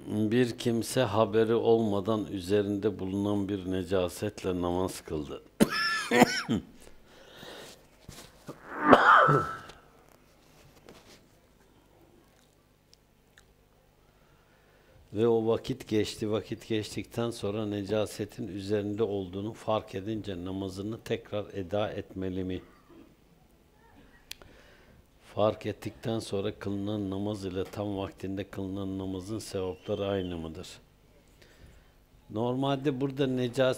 Bir kimse haberi olmadan üzerinde bulunan bir necasetle namaz kıldı. Ve o vakit geçti. Vakit geçtikten sonra necasetin üzerinde olduğunu fark edince namazını tekrar eda etmeli mi? Fark ettikten sonra kılınan namaz ile tam vaktinde kılınan namazın sevapları aynı mıdır? Normalde burada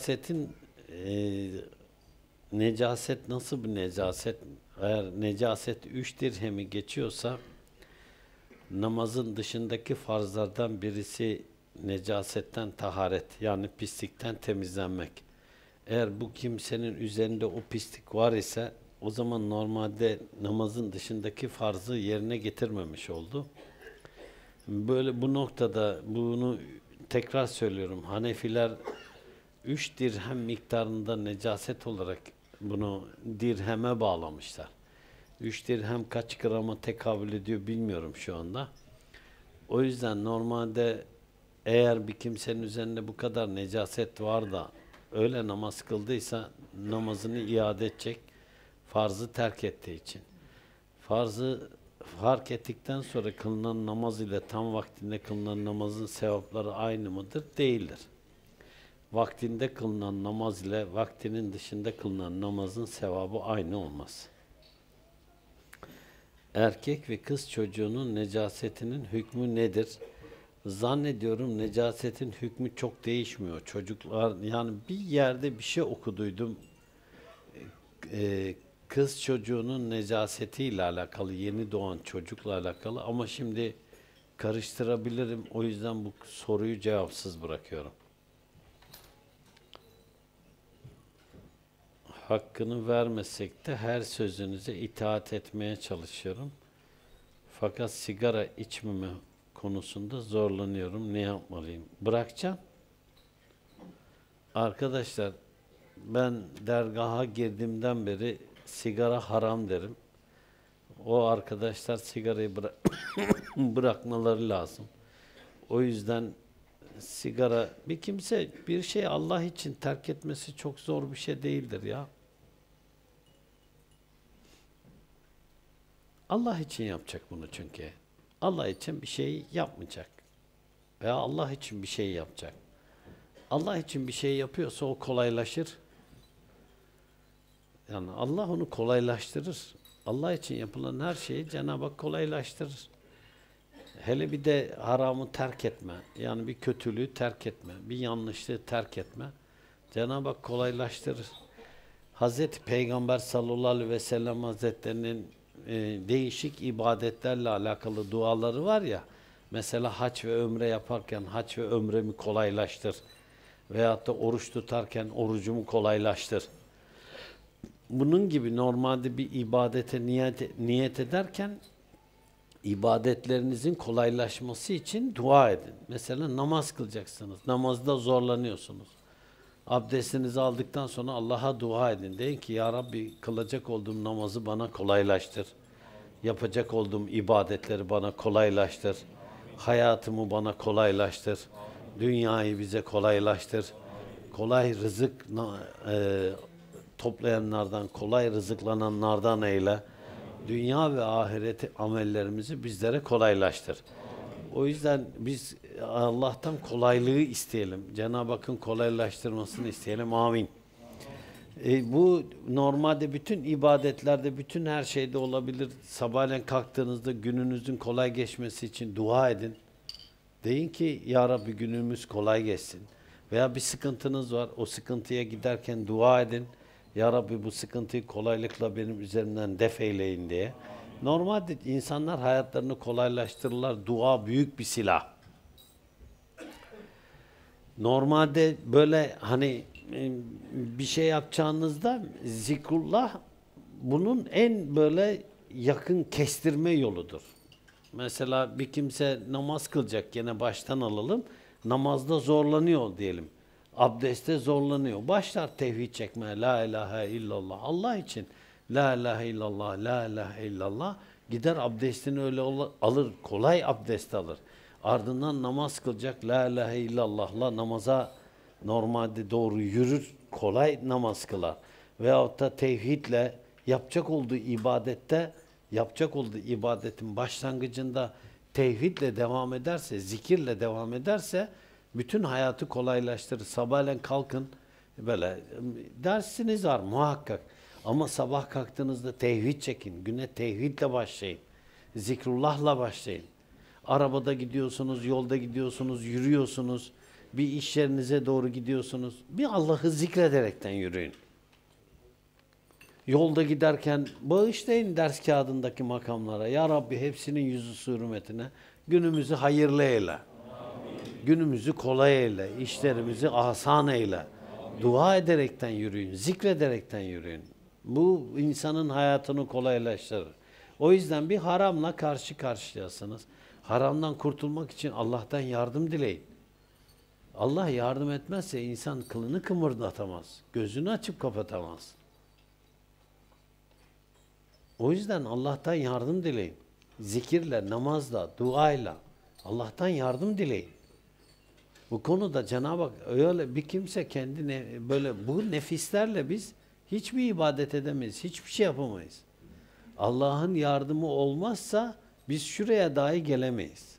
necaset nasıl bir necaset? Eğer necaset 3 dirhemi geçiyorsa namazın dışındaki farzlardan birisi necasetten taharet, yani pislikten temizlenmek. Eğer bu kimsenin üzerinde o pislik var ise o zaman normalde namazın dışındaki farzı yerine getirmemiş oldu. Böyle bu noktada bunu tekrar söylüyorum. Hanefiler 3 dirhem miktarında necaset olarak bunu dirheme bağlamışlar. 3 dirhem kaç grama tekabül ediyor bilmiyorum şu anda. O yüzden normalde eğer bir kimsenin üzerinde bu kadar necaset var da öyle namaz kıldıysa namazını iade edecek, farzı terk ettiği için. Farzı fark ettikten sonra kılınan namaz ile tam vaktinde kılınan namazın sevapları aynı mıdır? Değildir. Vaktinde kılınan namaz ile vaktinin dışında kılınan namazın sevabı aynı olmaz. Erkek ve kız çocuğunun necasetinin hükmü nedir? Zannediyorum necasetin hükmü çok değişmiyor. Çocuklar, yani bir yerde bir şey okuduydum. Kız çocuğunun necasetiyle alakalı, yeni doğan çocukla alakalı, ama şimdi karıştırabilirim. O yüzden bu soruyu cevapsız bırakıyorum. Hakkını vermesek de her sözünüze itaat etmeye çalışıyorum. Fakat sigara içmeme konusunda zorlanıyorum. Ne yapmalıyım? Bırakacağım. Arkadaşlar, ben dergaha girdiğimden beri sigara haram derim. O arkadaşlar sigarayı bırakmaları lazım. O yüzden sigara, bir kimse bir şey Allah için terk etmesi çok zor bir şey değildir ya. Allah için yapacak bunu çünkü. Allah için bir şey yapmayacak. Veya Allah için bir şey yapacak. Allah için bir şey yapıyorsa o kolaylaşır. Yani Allah onu kolaylaştırır. Allah için yapılan her şeyi Cenab-ı Hak kolaylaştırır. Hele bir de haramı terk etme. Yani bir kötülüğü terk etme. Bir yanlışlığı terk etme. Cenab-ı Hak kolaylaştırır. Hazreti Peygamber sallallahu aleyhi ve sellem Hazretlerinin değişik ibadetlerle alakalı duaları var ya. Mesela hac ve ömre yaparken hac ve ömremi kolaylaştır. Veyahut da oruç tutarken orucumu kolaylaştır. Bunun gibi normalde bir ibadete niyet ederken ibadetlerinizin kolaylaşması için dua edin. Mesela namaz kılacaksınız. Namazda zorlanıyorsunuz. Abdestinizi aldıktan sonra Allah'a dua edin. Deyin ki ya Rabbi, kılacak olduğum namazı bana kolaylaştır. Yapacak olduğum ibadetleri bana kolaylaştır. Hayatımı bana kolaylaştır. Dünyayı bize kolaylaştır. Kolay rızık toplayanlardan, kolay rızıklananlardan eyle. Dünya ve ahireti amellerimizi bizlere kolaylaştır. O yüzden biz Allah'tan kolaylığı isteyelim. Cenab-ı Hakk'ın kolaylaştırmasını isteyelim. Amin. Bu normalde bütün ibadetlerde, bütün her şeyde olabilir. Sabahleyin kalktığınızda gününüzün kolay geçmesi için dua edin. Deyin ki ya Rabbi, günümüz kolay geçsin. Veya bir sıkıntınız var, o sıkıntıya giderken dua edin. Ya Rabbi, bu sıkıntıyı kolaylıkla benim üzerimden def eyleyin diye. Normalde insanlar hayatlarını kolaylaştırırlar. Dua büyük bir silah. Normalde böyle hani bir şey yapacağınızda zikrullah bunun en böyle yakın kestirme yoludur. Mesela bir kimse namaz kılacak, gene baştan alalım. Namazda zorlanıyor diyelim. Abdestte zorlanıyor. Başlar tevhid çekmeye. La ilahe illallah. Allah için. La ilahe illallah. La ilahe illallah. Gider abdestini öyle alır. Kolay abdest alır. Ardından namaz kılacak. La ilahe illallah'la namaza normalde doğru yürür. Kolay namaz kılar. Veyahut da tevhidle yapacak olduğu ibadetin başlangıcında tevhidle devam ederse, zikirle devam ederse bütün hayatı kolaylaştırır. Sabahleyin kalkın, böyle dersiniz var muhakkak. Ama sabah kalktığınızda tevhid çekin. Güne tevhidle başlayın. Zikrullah'la başlayın. Arabada gidiyorsunuz, yolda gidiyorsunuz, yürüyorsunuz. Bir iş yerinize doğru gidiyorsunuz. Bir Allah'ı zikrederekten yürüyün. Yolda giderken bağışlayın ders kağıdındaki makamlara. Ya Rabbi hepsinin yüzü hürmetine günümüzü hayırlı eyle. Amin. Günümüzü kolay eyle. İşlerimizi asan eyle. Amin. Dua ederekten yürüyün. Zikrederekten yürüyün. Bu insanın hayatını kolaylaştırır. O yüzden bir haramla karşı karşıyasınız. Haramdan kurtulmak için Allah'tan yardım dileyin. Allah yardım etmezse insan kılını kımırdatamaz. Gözünü açıp kapatamaz. O yüzden Allah'tan yardım dileyin. Zikirle, namazla, duayla Allah'tan yardım dileyin. Bu konuda Cenab-ı Hak öyle bir kimse kendine böyle bu nefislerle biz hiçbir ibadet edemeyiz, hiçbir şey yapamayız. Allah'ın yardımı olmazsa biz şuraya dahi gelemeyiz.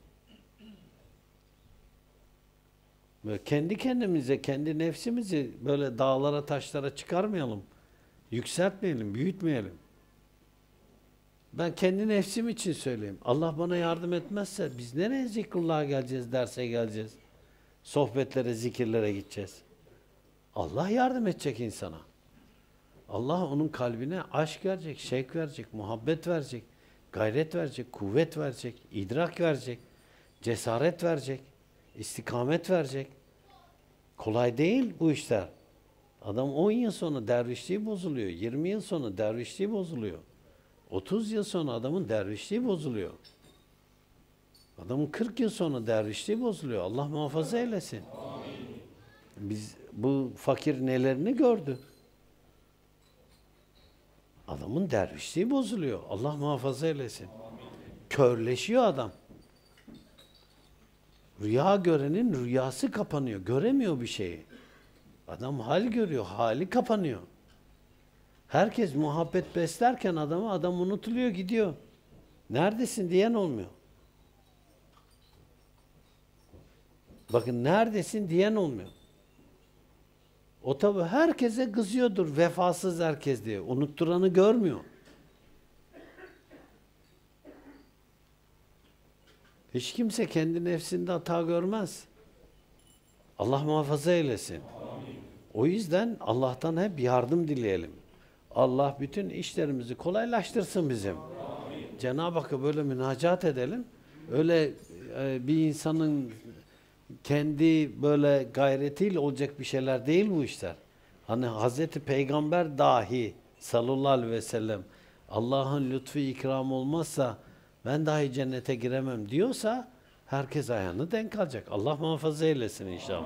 Böyle kendi kendimize, kendi nefsimizi böyle dağlara, taşlara çıkarmayalım. Yükseltmeyelim, büyütmeyelim. Ben kendi nefsim için söyleyeyim. Allah bana yardım etmezse biz nereye zikrullah'a geleceğiz, derse geleceğiz? Sohbetlere, zikirlere gideceğiz. Allah yardım edecek insana. Allah onun kalbine aşk verecek, şevk verecek, muhabbet verecek, gayret verecek, kuvvet verecek, idrak verecek, cesaret verecek, istikamet verecek. Kolay değil bu işler. Adam 10 yıl sonra dervişliği bozuluyor, 20 yıl sonra dervişliği bozuluyor. 30 yıl sonra adamın dervişliği bozuluyor. Adamın 40 yıl sonra dervişliği bozuluyor. Allah muhafaza eylesin. Amin. Biz bu fakir nelerini gördü. Adamın dervişliği bozuluyor. Allah muhafaza eylesin. Amin. Körleşiyor adam. Rüya görenin rüyası kapanıyor. Göremiyor bir şeyi. Adam hal görüyor. Hali kapanıyor. Herkes muhabbet beslerken adam unutuluyor gidiyor. Neredesin diyen olmuyor. Bakın neredesin diyen olmuyor. O tabi herkese kızıyordur vefasız herkes diye. Unutturanı görmüyor. Hiç kimse kendi nefsinde hata görmez. Allah muhafaza eylesin. Amin. O yüzden Allah'tan hep yardım dileyelim. Allah bütün işlerimizi kolaylaştırsın bizim. Cenab-ı Hakk'a böyle münacat edelim. Öyle bir insanın kendi böyle gayretiyle olacak bir şeyler değil bu işler. Hani Hazreti Peygamber dahi sallallahu aleyhi ve sellem Allah'ın lütfu ikram olmazsa ben dahi cennete giremem diyorsa herkes ayağını denk alacak. Allah muhafaza eylesin inşallah.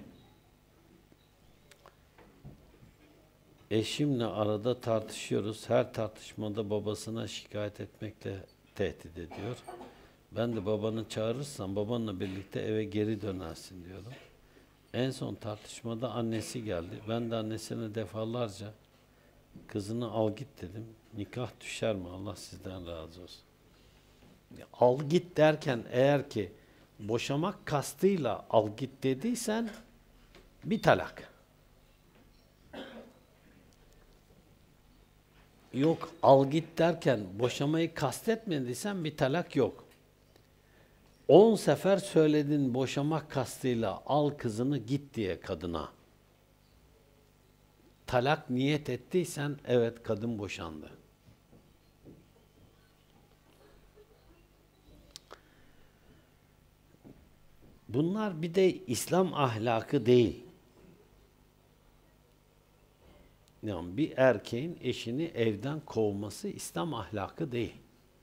Eşimle arada tartışıyoruz. Her tartışmada babasına şikayet etmekle tehdit ediyor. Ben de babanı çağırırsam babanla birlikte eve geri dönersin diyorum. En son tartışmada annesi geldi. Ben de annesine defalarca kızını al git dedim. Nikah düşer mi? Allah sizden razı olsun. Al git derken eğer ki boşamak kastıyla al git dediysen bir talak. Yok al git derken boşamayı kastetmediysen bir talak yok. 10 sefer söyledin boşamak kastıyla al kızını git diye kadına. Talak niyet ettiysen evet kadın boşandı. Bunlar bir de İslam ahlakı değil. Yani bir erkeğin eşini evden kovması İslam ahlakı değil.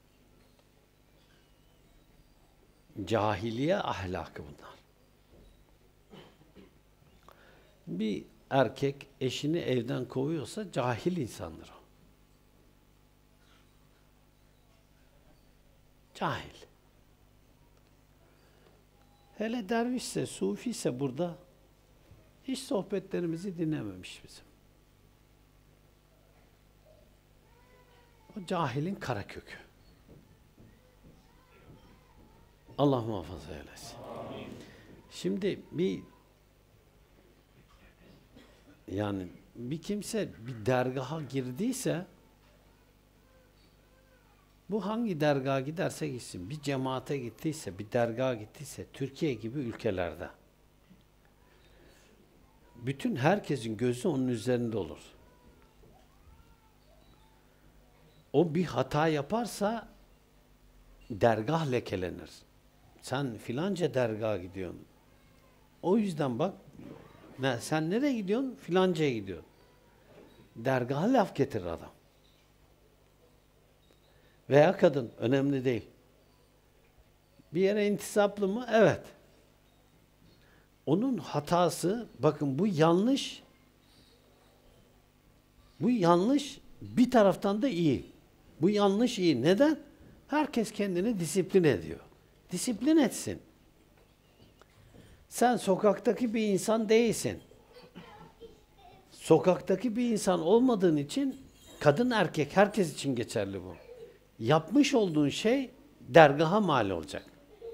Cahiliye ahlakı bunlar. Bir erkek eşini evden kovuyorsa cahil insandır o. Cahil. Hele dervişse, sufiyse burada hiç sohbetlerimizi dinlememiş bizim. O cahilin kara kökü. Allah muhafaza eylesin. Şimdi bir kimse bir dergaha girdiyse, bu hangi dergaha giderse gitsin, bir cemaate gittiyse, bir dergaha gittiyse, Türkiye gibi ülkelerde bütün herkesin gözü onun üzerinde olur. O bir hata yaparsa dergah lekelenir. Sen filanca dergaha gidiyorsun. O yüzden bak, sen nereye gidiyorsun? Filancaya gidiyorsun. Dergaha laf getirir adam. Veya kadın, önemli değil. Bir yere intisaplı mı? Evet. Onun hatası, bakın bu yanlış. Bu yanlış, bir taraftan da iyi. Bu yanlış iyi. Neden? Herkes kendini disiplin ediyor. Disiplin etsin. Sen sokaktaki bir insan değilsin. Sokaktaki bir insan olmadığın için, kadın erkek herkes için geçerli bu. Yapmış olduğun şey dergaha mal olacak.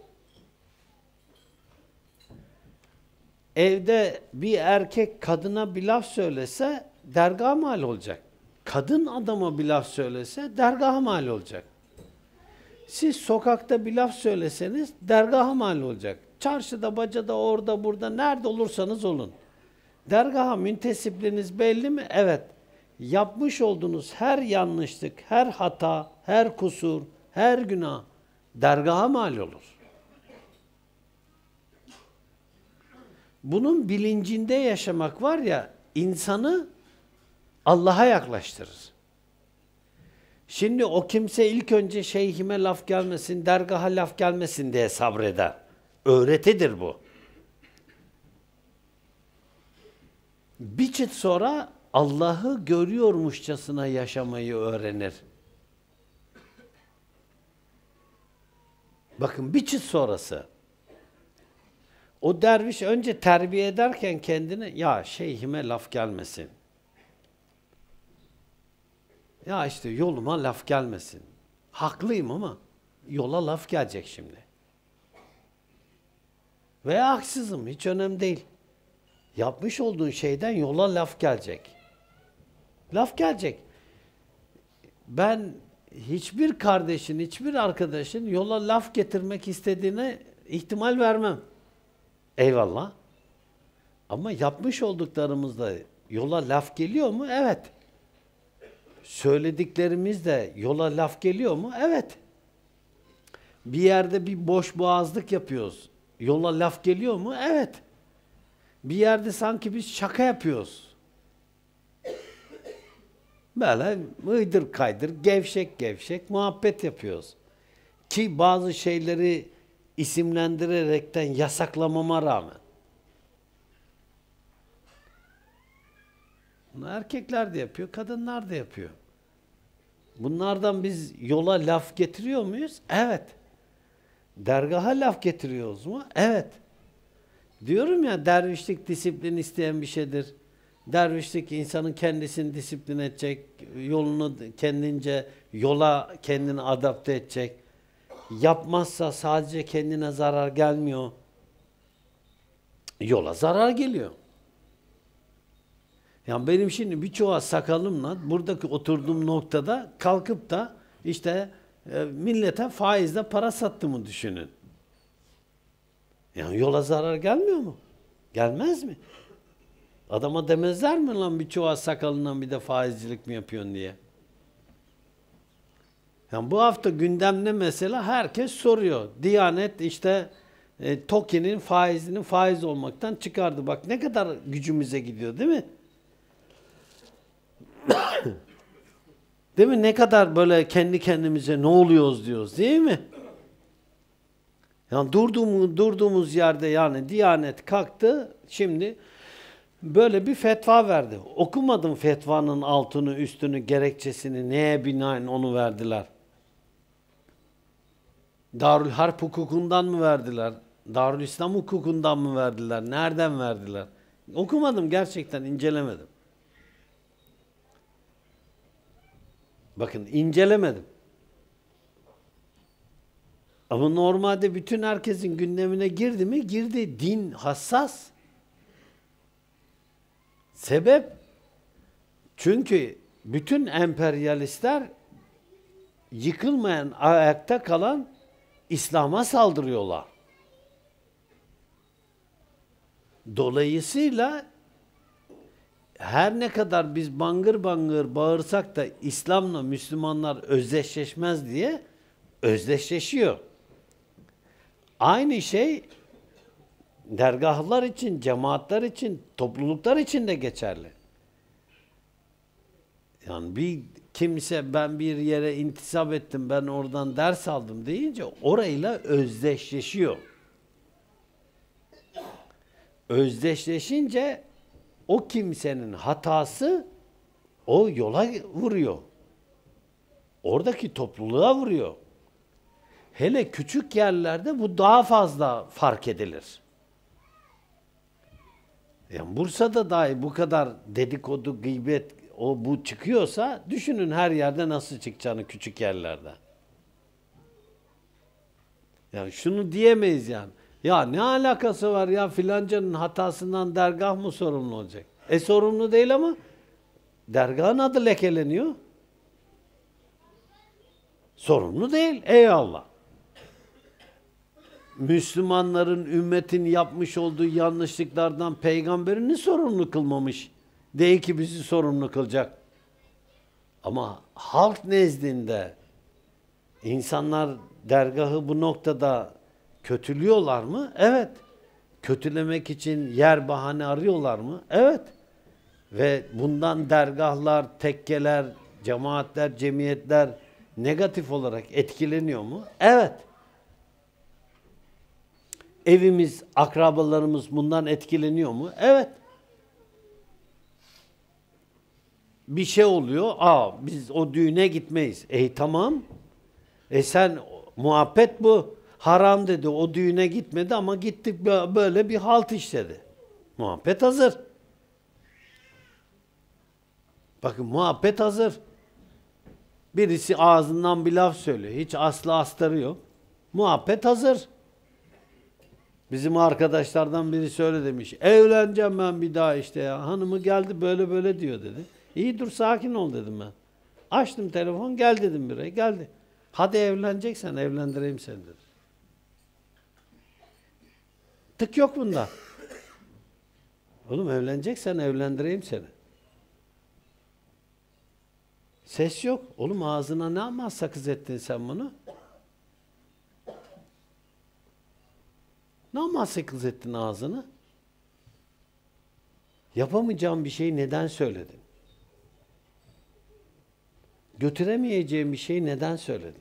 Evde bir erkek kadına bir laf söylese dergaha mal olacak. Kadın adama bir laf söylese dergaha mal olacak. Siz sokakta bir laf söyleseniz dergaha mal olacak. Çarşıda, bacada, orada, burada, nerede olursanız olun. Dergaha müntesipliğiniz belli mi? Evet. Yapmış olduğunuz her yanlışlık, her hata, her kusur, her günah dergaha mal olur. Bunun bilincinde yaşamak var ya, insanı Allah'a yaklaştırır. Şimdi o kimse ilk önce şeyhime laf gelmesin, dergaha laf gelmesin diye sabreder. Öğretidir bu. Bir çıt sonra Allah'ı görüyormuşçasına yaşamayı öğrenir. Bakın bir çıt sonrası. O derviş önce terbiye ederken kendini, ya şeyhime laf gelmesin. Ya işte yoluma laf gelmesin. Haklıyım ama yola laf gelecek şimdi. Veya haksızım, hiç önemli değil. Yapmış olduğun şeyden yola laf gelecek. Laf gelecek. Ben hiçbir kardeşin, hiçbir arkadaşın yola laf getirmek istediğine ihtimal vermem. Eyvallah. Ama yapmış olduklarımızda yola laf geliyor mu? Evet. Söylediklerimizde yola laf geliyor mu? Evet. Bir yerde bir boş boğazlık yapıyoruz. Yola laf geliyor mu? Evet. Bir yerde sanki biz şaka yapıyoruz. Böyle mıydır kaydır, gevşek gevşek muhabbet yapıyoruz. Ki bazı şeyleri isimlendirerekten yasaklamama rağmen. Bunu erkekler de yapıyor, kadınlar da yapıyor. Bunlardan biz yola laf getiriyor muyuz? Evet. Dergaha laf getiriyoruz mu? Evet. Diyorum ya, dervişlik disiplin isteyen bir şeydir. Dervişlik insanın kendisini disiplin edecek, yolunu kendince, yola kendini adapte edecek. Yapmazsa sadece kendine zarar gelmiyor. Yola zarar geliyor. Yani benim şimdi birçoğu sakalımla buradaki oturduğum noktada kalkıp da işte millete faizle para sattığımı düşünün. Yani yola zarar gelmiyor mu? Gelmez mi? Adama demezler mi lan birçoğu sakalından bir de faizcilik mi yapıyorsun diye? Yani bu hafta gündemde mesela herkes soruyor. Diyanet işte TOKİ'nin faizini faiz olmaktan çıkardı. Bak ne kadar gücümüze gidiyor değil mi? Değil mi? Ne kadar böyle kendi kendimize ne oluyoruz diyoruz değil mi? Yani durduğumuz yerde yani Diyanet kalktı şimdi böyle bir fetva verdi. Okumadım fetvanın altını, üstünü, gerekçesini, neye binaen onu verdiler. Darül Harp hukukundan mı verdiler? Darülislam hukukundan mı verdiler? Nereden verdiler? Okumadım gerçekten, incelemedim. Bakın incelemedim. Ama normalde bütün herkesin gündemine girdi mi? Girdi. Din hassas. Sebep? Çünkü bütün emperyalistler yıkılmayan, ayakta kalan İslam'a saldırıyorlar. Dolayısıyla her ne kadar biz bangır bangır bağırsak da İslam'la Müslümanlar özdeşleşmez diye özdeşleşiyor. Aynı şey dergahlar için, cemaatler için, topluluklar için de geçerli. Yani bir kimse ben bir yere intisap ettim, ben oradan ders aldım deyince orayla özdeşleşiyor. Özdeşleşince o kimsenin hatası o yola vuruyor. Oradaki topluluğa vuruyor. Hele küçük yerlerde bu daha fazla fark edilir. Yani Bursa'da dahi bu kadar dedikodu, gıybet, o bu çıkıyorsa düşünün her yerde nasıl çıkacağını küçük yerlerde. Yani şunu diyemeyiz yani. Ya ne alakası var ya filancanın hatasından dergah mı sorumlu olacak? Sorumlu değil ama dergahın adı lekeleniyor. Sorumlu değil. Eyvallah. Müslümanların, ümmetin yapmış olduğu yanlışlıklardan peygamberini sorumlu kılmamış. Değil ki bizi sorumlu kılacak. Ama halk nezdinde insanlar dergahı bu noktada kötülüyorlar mı? Evet. Kötülemek için yer bahane arıyorlar mı? Evet. Ve bundan dergahlar, tekkeler, cemaatler, cemiyetler negatif olarak etkileniyor mu? Evet. Evimiz, akrabalarımız bundan etkileniyor mu? Evet. Bir şey oluyor, biz o düğüne gitmeyiz. Tamam. Sen muhabbet bu. Haram dedi, o düğüne gitmedi ama gittik böyle bir halt işledi. Muhabbet hazır. Bakın muhabbet hazır. Birisi ağzından bir laf söylüyor. Hiç aslı astarı yok. Muhabbet hazır. Bizim arkadaşlardan birisi öyle demiş. Evleneceğim ben bir daha işte ya. Hanımı geldi böyle böyle diyor dedi. İyi dur sakin ol dedim ben. Açtım telefon gel dedim bireye geldi. Hadi evleneceksen evlendireyim seni dedi. Tık yok bunda. Oğlum evleneceksen evlendireyim seni. Ses yok. Oğlum ağzına ne ama sakız ettin sen bunu? Ne ama sakız ettin ağzını? Yapamayacağım bir şeyi neden söyledin? Götüremeyeceğim bir şeyi neden söyledin?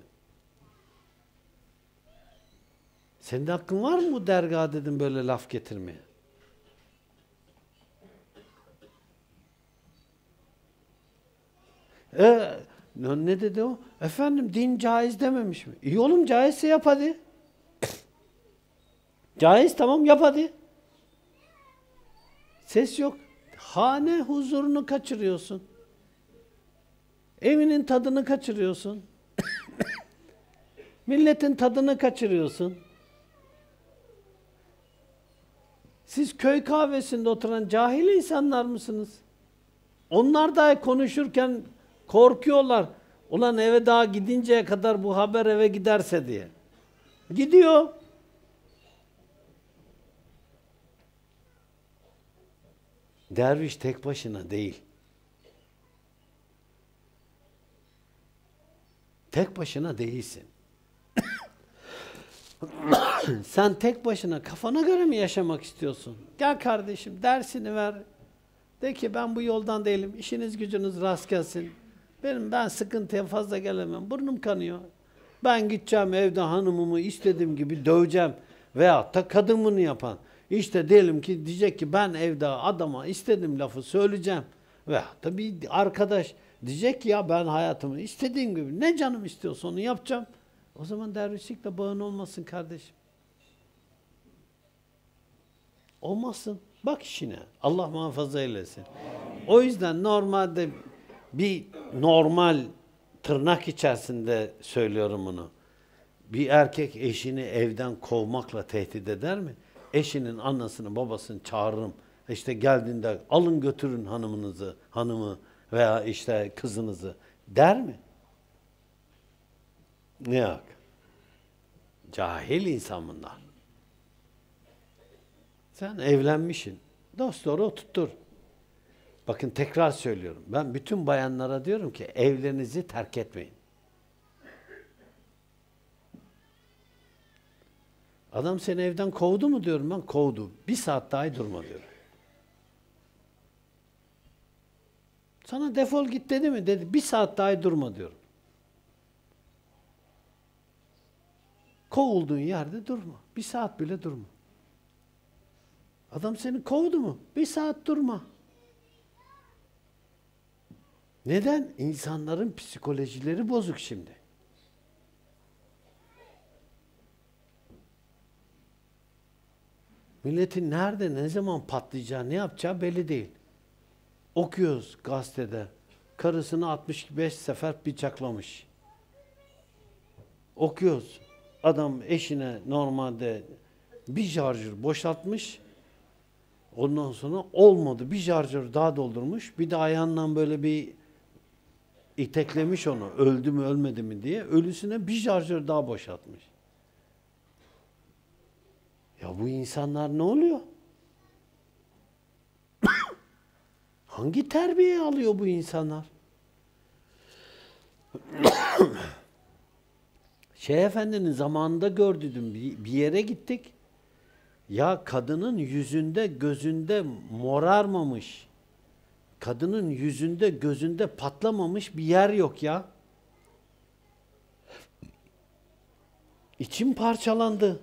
Senin de hakkın var mı bu dergaha dedim böyle laf getirmeye? Ne dedi o? Efendim din caiz dememiş mi? İyi oğlum caizse yap hadi. Caiz tamam yap hadi. Ses yok. Hane huzurunu kaçırıyorsun. Evinin tadını kaçırıyorsun. Milletin tadını kaçırıyorsun. Siz köy kahvesinde oturan cahil insanlar mısınız? Onlar dahi konuşurken korkuyorlar. Ulan eve daha gidinceye kadar bu haber eve giderse diye. Gidiyor. Derviş tek başına değil. Tek başına değilsin. Sen tek başına kafana göre mi yaşamak istiyorsun? Gel kardeşim dersini ver. De ki ben bu yoldan değilim. İşiniz gücünüz rast gelsin. Ben sıkıntıya fazla gelemem. Burnum kanıyor. Ben gideceğim evde hanımımı istediğim gibi döveceğim. Veyahut da kadın bunu yapan. İşte diyelim ki diyecek ki ben evde adama istediğim lafı söyleyeceğim. Veyahut da bir arkadaş diyecek ki ya ben hayatımı istediğim gibi ne canım istiyorsa onu yapacağım. O zaman dervişlikle bağın olmasın kardeşim. Olmasın. Bak işine. Allah muhafaza eylesin. O yüzden normalde bir normal tırnak içerisinde söylüyorum bunu. Bir erkek eşini evden kovmakla tehdit eder mi? Eşinin anasını babasını çağırırım. İşte geldiğinde alın götürün hanımı veya işte kızınızı der mi? Ne yok. Cahil insan bunlar. Sen evlenmişsin. Dost doğru oturtur. Bakın tekrar söylüyorum. Ben bütün bayanlara diyorum ki evlerinizi terk etmeyin. Adam seni evden kovdu mu diyorum ben. Kovdu. Bir saat daha durma diyorum. Sana defol git dedi mi? Dedi. Bir saat daha durma diyorum. Kovulduğun yerde durma. Bir saat bile durma. Adam seni kovdu mu? Bir saat durma. Neden? İnsanların psikolojileri bozuk şimdi. Milletin nerede, ne zaman patlayacağı, ne yapacağı belli değil. Okuyoruz gazetede. Karısını 65 sefer bıçaklamış. Okuyoruz. Adam eşine normalde bir şarjör boşaltmış. Ondan sonra olmadı. Bir şarjör daha doldurmuş. Bir de ayağından böyle bir iteklemiş onu. Öldü mü ölmedi mi diye. Ölüsüne bir şarjör daha boşaltmış. Ya bu insanlar ne oluyor? Hangi terbiye alıyor bu insanlar? Şeyh Efendi'nin zamanında gördüm. Bir yere gittik. Ya kadının yüzünde gözünde morarmamış. Kadının yüzünde gözünde patlamamış bir yer yok ya. İçim parçalandı.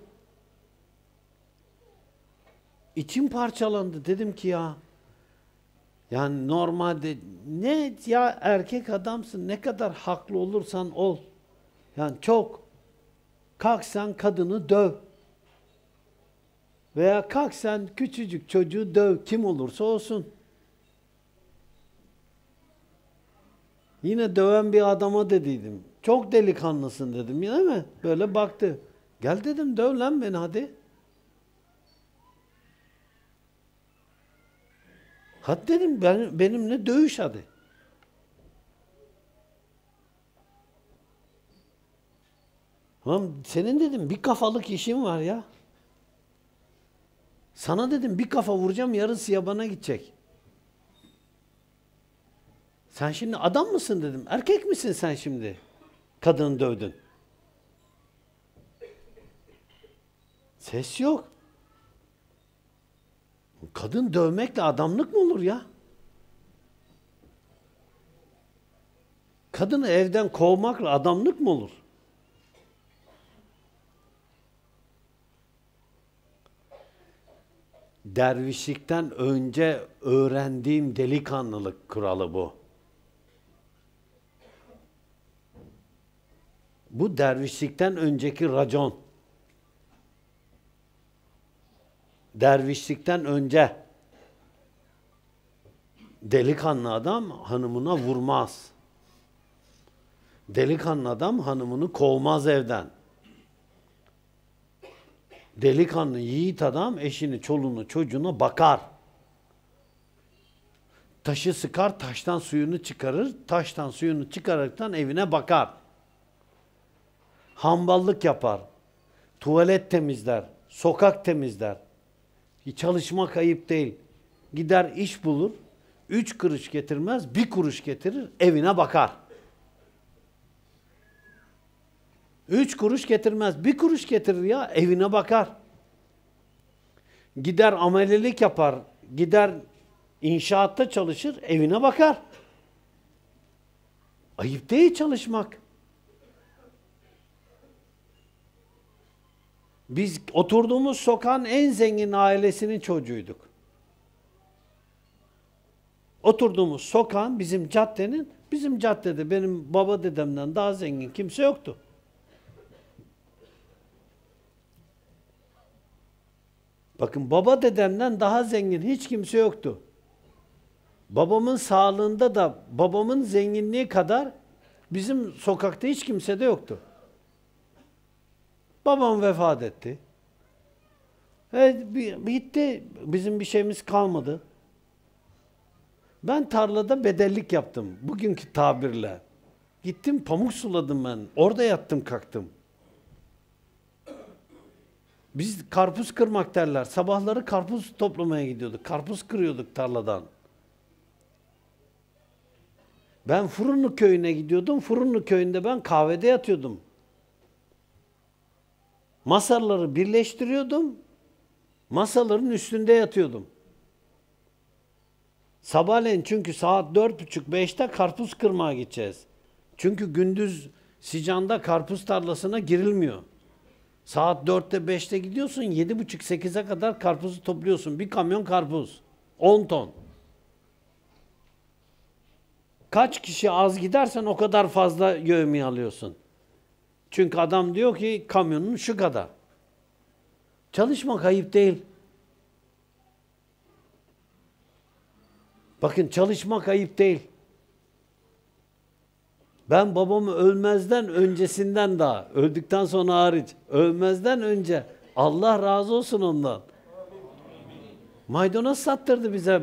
İçim parçalandı. Dedim ki ya yani normalde ne ya erkek adamsın ne kadar haklı olursan ol. Yani çok kalk sen kadını döv. Veya kalk sen küçücük çocuğu döv kim olursa olsun. Yine döven bir adama dediydim. Çok delikanlısın dedim yine mi? Böyle baktı. Gel dedim döv lan beni hadi. Hadi dedim benimle dövüş hadi. Lan senin dedim bir kafalık işin var ya. Sana dedim bir kafa vuracağım yarısı yabana gidecek. Sen şimdi adam mısın dedim. Erkek misin sen şimdi? Kadını dövdün. Ses yok. Kadın dövmekle adamlık mı olur ya? Kadını evden kovmakla adamlık mı olur? Dervişlikten önce öğrendiğim delikanlılık kuralı bu. Bu dervişlikten önceki racon. Dervişlikten önce delikanlı adam hanımına vurmaz. Delikanlı adam hanımını kovmaz evden. Delikanlı yiğit adam eşini, çoluğunu, çocuğuna bakar. Taşı sıkar, taştan suyunu çıkarır, taştan suyunu çıkarırken evine bakar. Hamballık yapar, tuvalet temizler, sokak temizler. Çalışmak ayıp değil. Gider iş bulur, 3 kuruş getirmez, 1 kuruş getirir, evine bakar. 3 kuruş getirmez, 1 kuruş getirir ya, evine bakar. Gider amelelik yapar, gider inşaatta çalışır, evine bakar. Ayıp değil çalışmak. Biz oturduğumuz sokağın en zengin ailesinin çocuğuyduk. Oturduğumuz sokağın bizim caddede benim baba dedemden daha zengin kimse yoktu. Bakın baba dedemden daha zengin hiç kimse yoktu. Babamın sağlığında da babamın zenginliği kadar bizim sokakta hiç kimse de yoktu. Babam vefat etti. Bitti. Bizim bir şeyimiz kalmadı. Ben tarlada bedellik yaptım. Bugünkü tabirle. Gittim pamuk suladım ben. Orada yattım kalktım. Biz karpuz kırmak derler. Sabahları karpuz toplamaya gidiyorduk. Karpuz kırıyorduk tarladan. Ben Fırınlı köyüne gidiyordum. Fırınlı köyünde ben kahvede yatıyordum. Masaları birleştiriyordum. Masaların üstünde yatıyordum. Sabahleyin çünkü saat 4.30-5'te karpuz kırmaya gideceğiz. Çünkü gündüz Sican'da karpuz tarlasına girilmiyor. Saat 4'te 5'te gidiyorsun, 7.30-8'e kadar karpuzu topluyorsun. Bir kamyon karpuz. 10 ton. Kaç kişi az gidersen o kadar fazla yevmiye alıyorsun. Çünkü adam diyor ki kamyonun şu kadar. Çalışmak ayıp değil. Bakın çalışmak ayıp değil. Ben babamı ölmezden öncesinden daha, öldükten sonra hariç, ölmezden önce Allah razı olsun ondan. Maydanoz sattırdı bize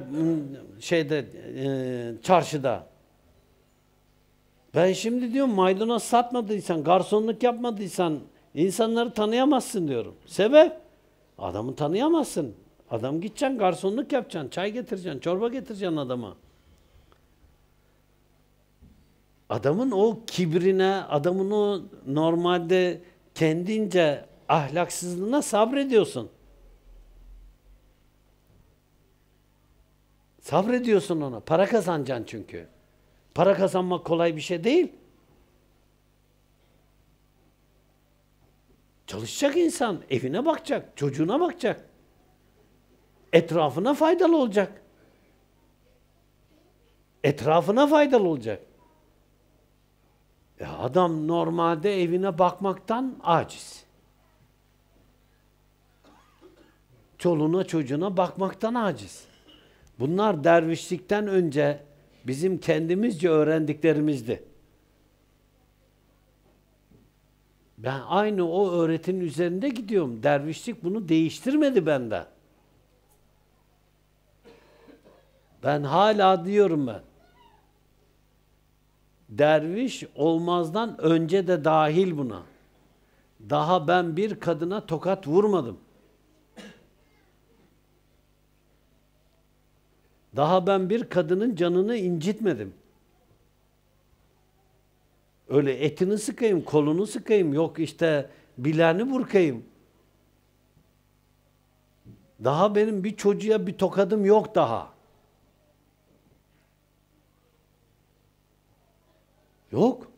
çarşıda. Ben şimdi diyorum maydanoz satmadıysan, garsonluk yapmadıysan insanları tanıyamazsın diyorum. Sebep? Adamı tanıyamazsın. Adam gideceksin, garsonluk yapacaksın, çay getireceksin, çorba getireceksin adama. Adamın o kibrine, adamın o normalde kendince ahlaksızlığına sabrediyorsun. Sabrediyorsun ona. Para kazanacaksın çünkü. Para kazanmak kolay bir şey değil. Çalışacak insan, evine bakacak, çocuğuna bakacak. Etrafına faydalı olacak. Etrafına faydalı olacak. Adam normalde evine bakmaktan aciz. Çoluğuna çocuğuna bakmaktan aciz. Bunlar dervişlikten önce bizim kendimizce öğrendiklerimizdi. Ben aynı o öğretinin üzerinde gidiyorum. Dervişlik bunu değiştirmedi bende. Ben hala diyorum ben. Derviş olmazdan önce de dahil buna. Daha ben bir kadına tokat vurmadım. Daha ben bir kadının canını incitmedim. Öyle etini sıkayım, kolunu sıkayım, yok işte bileğini burkayım. Daha benim bir çocuğa bir tokadım yok daha. Yok.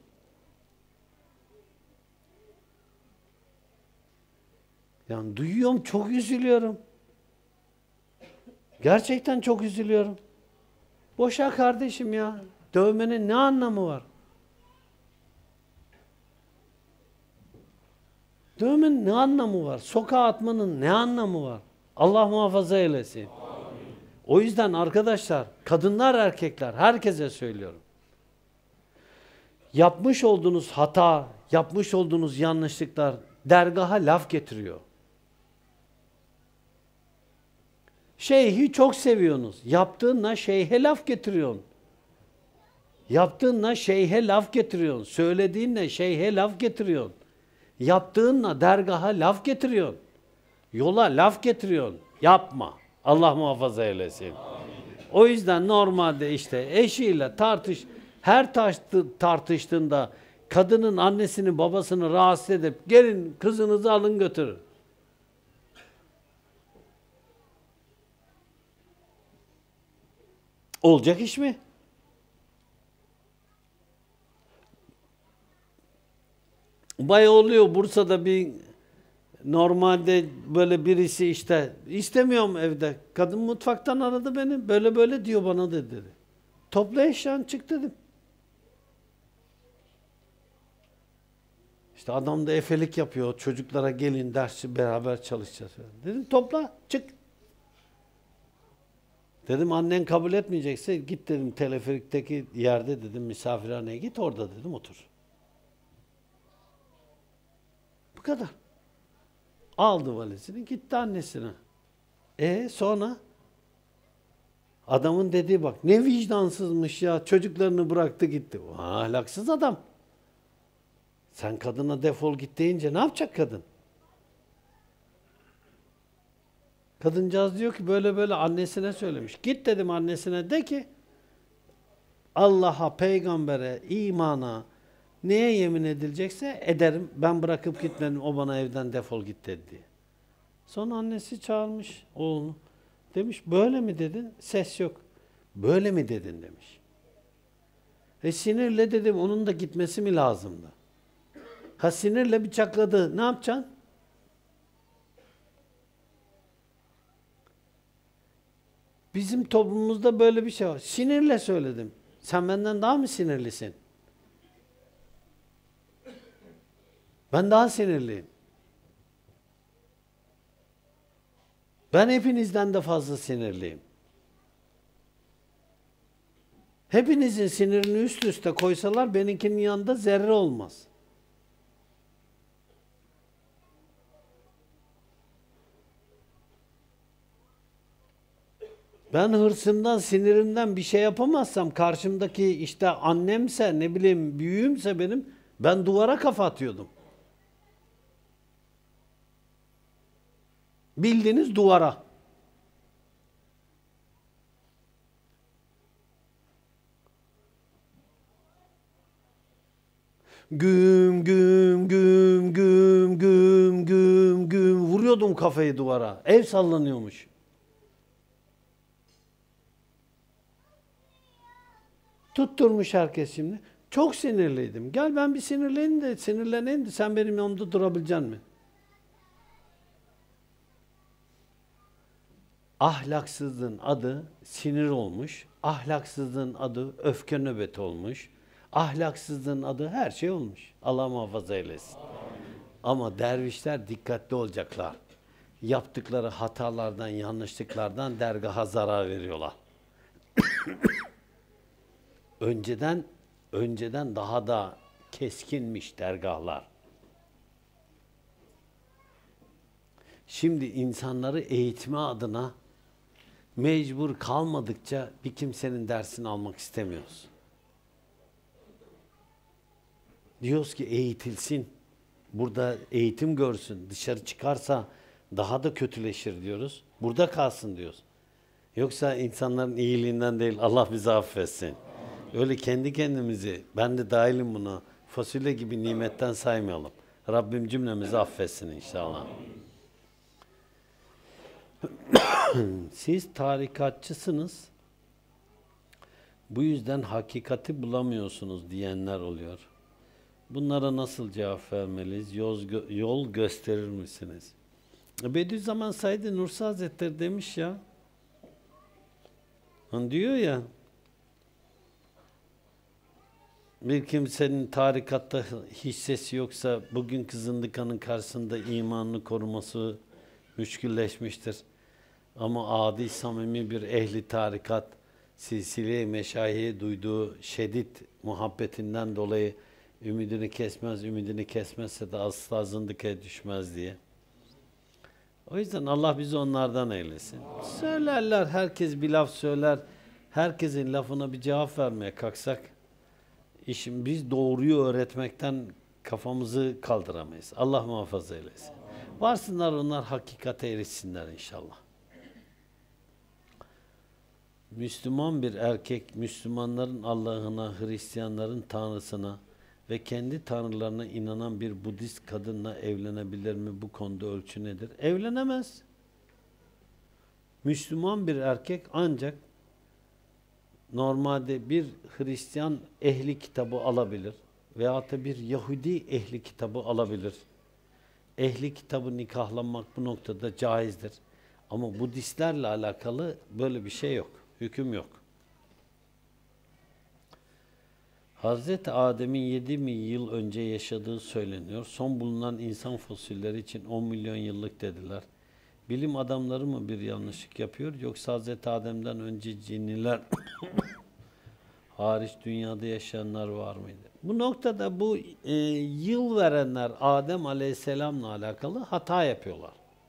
Yani duyuyorum, çok üzülüyorum. Gerçekten çok üzülüyorum. Boşa kardeşim ya. Dövmenin ne anlamı var? Dövmenin ne anlamı var? Sokağa atmanın ne anlamı var? Allah muhafaza eylesin. Amin. O yüzden arkadaşlar, kadınlar, erkekler, herkese söylüyorum. Yapmış olduğunuz hata, yapmış olduğunuz yanlışlıklar dergaha laf getiriyor. Şeyhi çok seviyorsunuz. Yaptığınla şeyhe laf getiriyorsun. Yaptığınla şeyhe laf getiriyorsun. Söylediğinle şeyhe laf getiriyorsun. Yaptığınla dergaha laf getiriyorsun. Yola laf getiriyorsun. Yapma. Allah muhafaza eylesin. Amin. O yüzden normalde işte eşiyle her tartıştığında kadının annesini babasını rahatsız edip gelin kızınızı alın götürün. Olacak iş mi? Bayağı oluyor Bursa'da bir normalde böyle birisi işte istemiyorum evde. Kadın mutfaktan aradı beni. Böyle böyle diyor bana dedi. Topla eşyan çık dedim. İşte adam da efelik yapıyor. Çocuklara gelin dersi beraber çalışacağız. Dedim topla çık. Dedim annen kabul etmeyecekse git dedim teleferikteki yerde dedim misafirhaneye git orada dedim otur. Bu kadar. Aldı valizini gitti annesine. Sonra adamın dediği bak ne vicdansızmış ya çocuklarını bıraktı gitti. Ahlaksız adam. Sen kadına defol git deyince ne yapacak kadın? Kadıncağız diyor ki böyle böyle annesine söylemiş. Git dedim annesine de ki Allah'a, peygambere, imana neye yemin edilecekse ederim. Ben bırakıp gitmedim. O bana evden defol git dedi diye. Sonra annesi çağırmış oğlunu. Demiş böyle mi dedin? Ses yok. Böyle mi dedin demiş. Sinirle dedim onun da gitmesi mi lazımdı? Sinirle bıçakladı. Ne yapacaksın? Bizim toplumumuzda böyle bir şey var. Sinirle söyledim. Sen benden daha mı sinirlisin? Ben daha sinirliyim. Ben hepinizden de fazla sinirliyim. Hepinizin sinirini üst üste koysalar benimkinin yanında zerre olmaz. Ben hırsımdan, sinirimden bir şey yapamazsam karşımdaki işte annemse, ne bileyim büyüğümse benim, ben duvara kafa atıyordum. Bildiğiniz duvara. Güm güm güm güm güm güm güm vuruyordum kafayı duvara. Ev sallanıyormuş. Tutturmuş herkes şimdi. Çok sinirliydim. Gel ben bir sinirleneyim de sen benim yanımda durabileceksin mi? Ahlaksızlığın adı sinir olmuş. Ahlaksızlığın adı öfke nöbeti olmuş. Ahlaksızlığın adı her şey olmuş. Allah muhafaza eylesin. Ama dervişler dikkatli olacaklar. Yaptıkları hatalardan, yanlışlıklardan dergaha zarar veriyorlar. Önceden daha da keskinmiş dergahlar. Şimdi insanları eğitme adına mecbur kalmadıkça bir kimsenin dersini almak istemiyoruz. Diyoruz ki eğitilsin, burada eğitim görsün, dışarı çıkarsa daha da kötüleşir diyoruz. Burada kalsın diyoruz. Yoksa insanların iyiliğinden değil, Allah bizi affetsin. Öyle kendi kendimizi, ben de dahilim buna, fasulye gibi nimetten saymayalım. Rabbim cümlemizi affetsin inşallah. Siz tarikatçısınız, bu yüzden hakikati bulamıyorsunuz diyenler oluyor. Bunlara nasıl cevap vermeliyiz? Yol gösterir misiniz? Bediüzzaman Said Nursi Hazretleri demiş ya, hani diyor ya, bir kimsenin tarikatta hissesi yoksa bugün zındıkanın karşısında imanını koruması müşkülleşmiştir. Ama adi samimi bir ehli tarikat silsile-i meşayihe duyduğu şiddet muhabbetinden dolayı ümidini kesmezse de asla zındıkaya düşmez diye. O yüzden Allah bizi onlardan eylesin. Söylerler, herkes bir laf söyler. Herkesin lafına bir cevap vermeye kalksak, biz doğruyu öğretmekten kafamızı kaldıramayız. Allah muhafaza eylesin. Varsınlar onlar hakikate erişsinler inşallah. Müslüman bir erkek, Müslümanların Allah'ına, Hristiyanların Tanrısına ve kendi tanrılarına inanan bir Budist kadınla evlenebilir mi? Bu konuda ölçü nedir? Evlenemez. Müslüman bir erkek ancak normalde bir Hristiyan ehli kitabı alabilir veyahut da bir Yahudi ehli kitabı alabilir. Ehli kitabı nikahlanmak bu noktada caizdir. Ama Budistlerle alakalı böyle bir şey yok. Hüküm yok. Hazreti Adem'in 7.000 yıl önce yaşadığı söyleniyor. Son bulunan insan fosilleri için 10 milyon yıllık dediler. Bilim adamları mı bir yanlışlık yapıyor yoksa Hazreti Adem'den önce cinniler hariç dünyada yaşayanlar var mıydı? Bu noktada bu yıl verenler Adem Aleyhisselam'la alakalı hata yapıyorlar.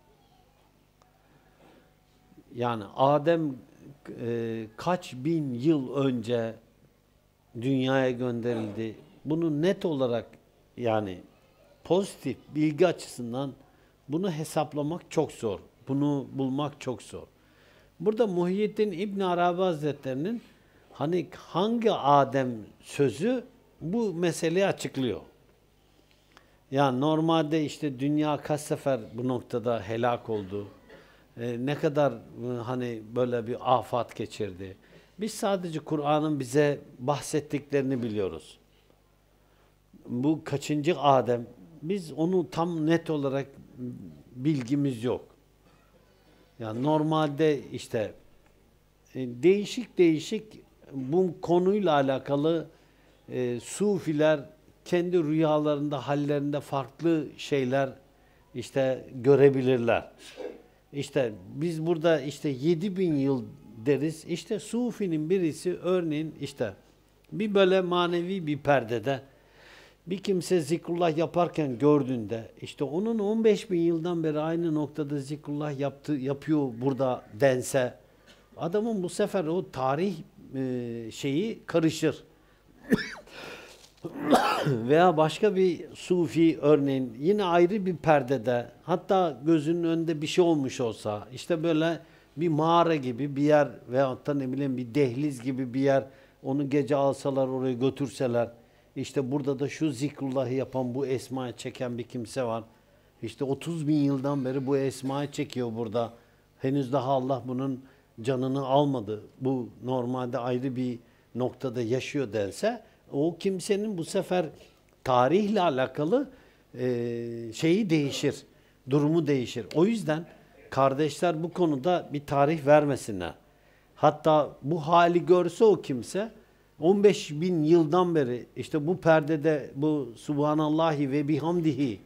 Yani Adem kaç bin yıl önce dünyaya gönderildi. Bunu net olarak yani pozitif bilgi açısından bunu hesaplamak çok zor. Bunu bulmak çok zor. Burada Muhyiddin İbn Arabi Hazretleri'nin hani hangi Adem sözü bu meseleyi açıklıyor. Yani normalde işte dünya kaç sefer bu noktada helak oldu. Ne kadar hani böyle bir afat geçirdi. Biz sadece Kur'an'ın bize bahsettiklerini biliyoruz. Bu kaçıncı Adem? Biz onu tam net olarak bilgimiz yok. Yani normalde işte değişik değişik bu konuyla alakalı Sufiler kendi rüyalarında, hallerinde farklı şeyler işte görebilirler. İşte biz burada işte 7.000 yıl deriz. İşte Sufinin birisi örneğin işte bir böyle manevi bir perdede bir kimse zikrullah yaparken gördüğünde işte onun 15.000 yıldan beri aynı noktada zikrullah yapıyor burada dense adamın bu sefer o tarih şeyi karışır. Veya başka bir sufi örneğin yine ayrı bir perdede hatta gözünün önünde bir şey olmuş olsa işte böyle bir mağara gibi bir yer veyahut da ne bileyim bir dehliz gibi bir yer onu gece alsalar oraya götürseler işte burada da şu zikrullahı yapan bu esmayı çeken bir kimse var. İşte 30.000 yıldan beri bu esmayı çekiyor burada. Henüz daha Allah bunun canını almadı. Bu normalde ayrı bir noktada yaşıyor dense o kimsenin bu sefer tarihle alakalı şeyi değişir. Durumu değişir. O yüzden kardeşler bu konuda bir tarih vermesinler. Hatta bu hali görse o kimse 15.000 yıldan beri işte bu perdede bu Subhanallahi ve bihamdihi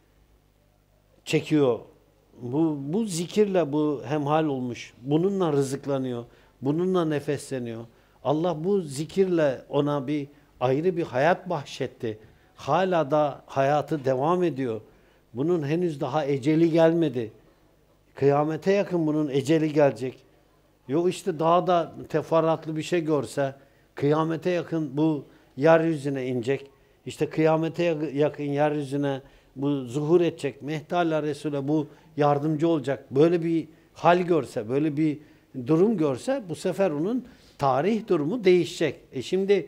çekiyor. Bu zikirle bu hemhal olmuş. Bununla rızıklanıyor. Bununla nefesleniyor. Allah bu zikirle ona bir ayrı bir hayat bahşetti. Hala da hayatı devam ediyor. Bunun henüz daha eceli gelmedi. Kıyamete yakın bunun eceli gelecek. Yok işte daha da teferruatlı bir şey görse kıyamete yakın bu yeryüzüne inecek. İşte kıyamete yakın yeryüzüne bu zuhur edecek. Mehdi Aleyhisselam Resul'e bu yardımcı olacak. Böyle bir hal görse, böyle bir durum görse bu sefer onun tarih durumu değişecek. Şimdi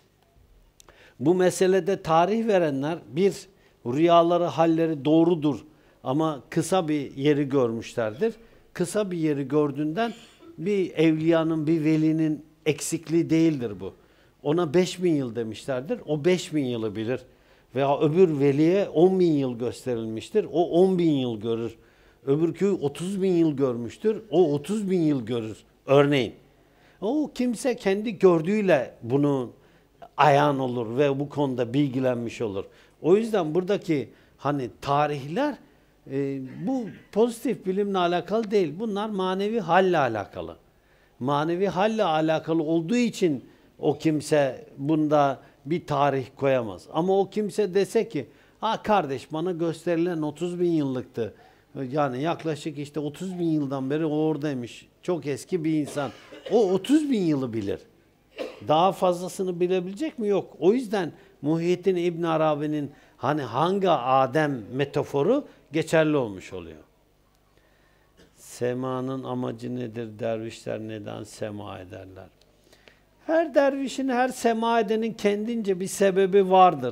bu meselede tarih verenler bir rüyaları, halleri doğrudur ama kısa bir yeri görmüşlerdir. Kısa bir yeri gördüğünden bir evliyanın, bir velinin eksikliği değildir bu. Ona 5.000 yıl demişlerdir. O 5.000 yılı bilir. Veya öbür veliye 10.000 yıl gösterilmiştir. O 10.000 yıl görür. Öbürkü 30.000 yıl görmüştür. O 30.000 yıl görür. Örneğin. O kimse kendi gördüğüyle bunu ayan olur ve bu konuda bilgilenmiş olur. O yüzden buradaki hani tarihler bu pozitif bilimle alakalı değil. Bunlar manevi halle alakalı. Manevi halle alakalı olduğu için o kimse bunda bir tarih koyamaz. Ama o kimse dese ki ha kardeş bana gösterilen 30.000 yıllıktı. Yani yaklaşık işte 30.000 yıldan beri o oradaymış. Çok eski bir insan. O 30.000 yılı bilir. Daha fazlasını bilebilecek mi? Yok. O yüzden Muhyiddin İbn Arabi'nin hani hangi Adem metaforu geçerli olmuş oluyor. Semanın amacı nedir? Dervişler neden sema ederler? Her dervişin, her sema edenin kendince bir sebebi vardır.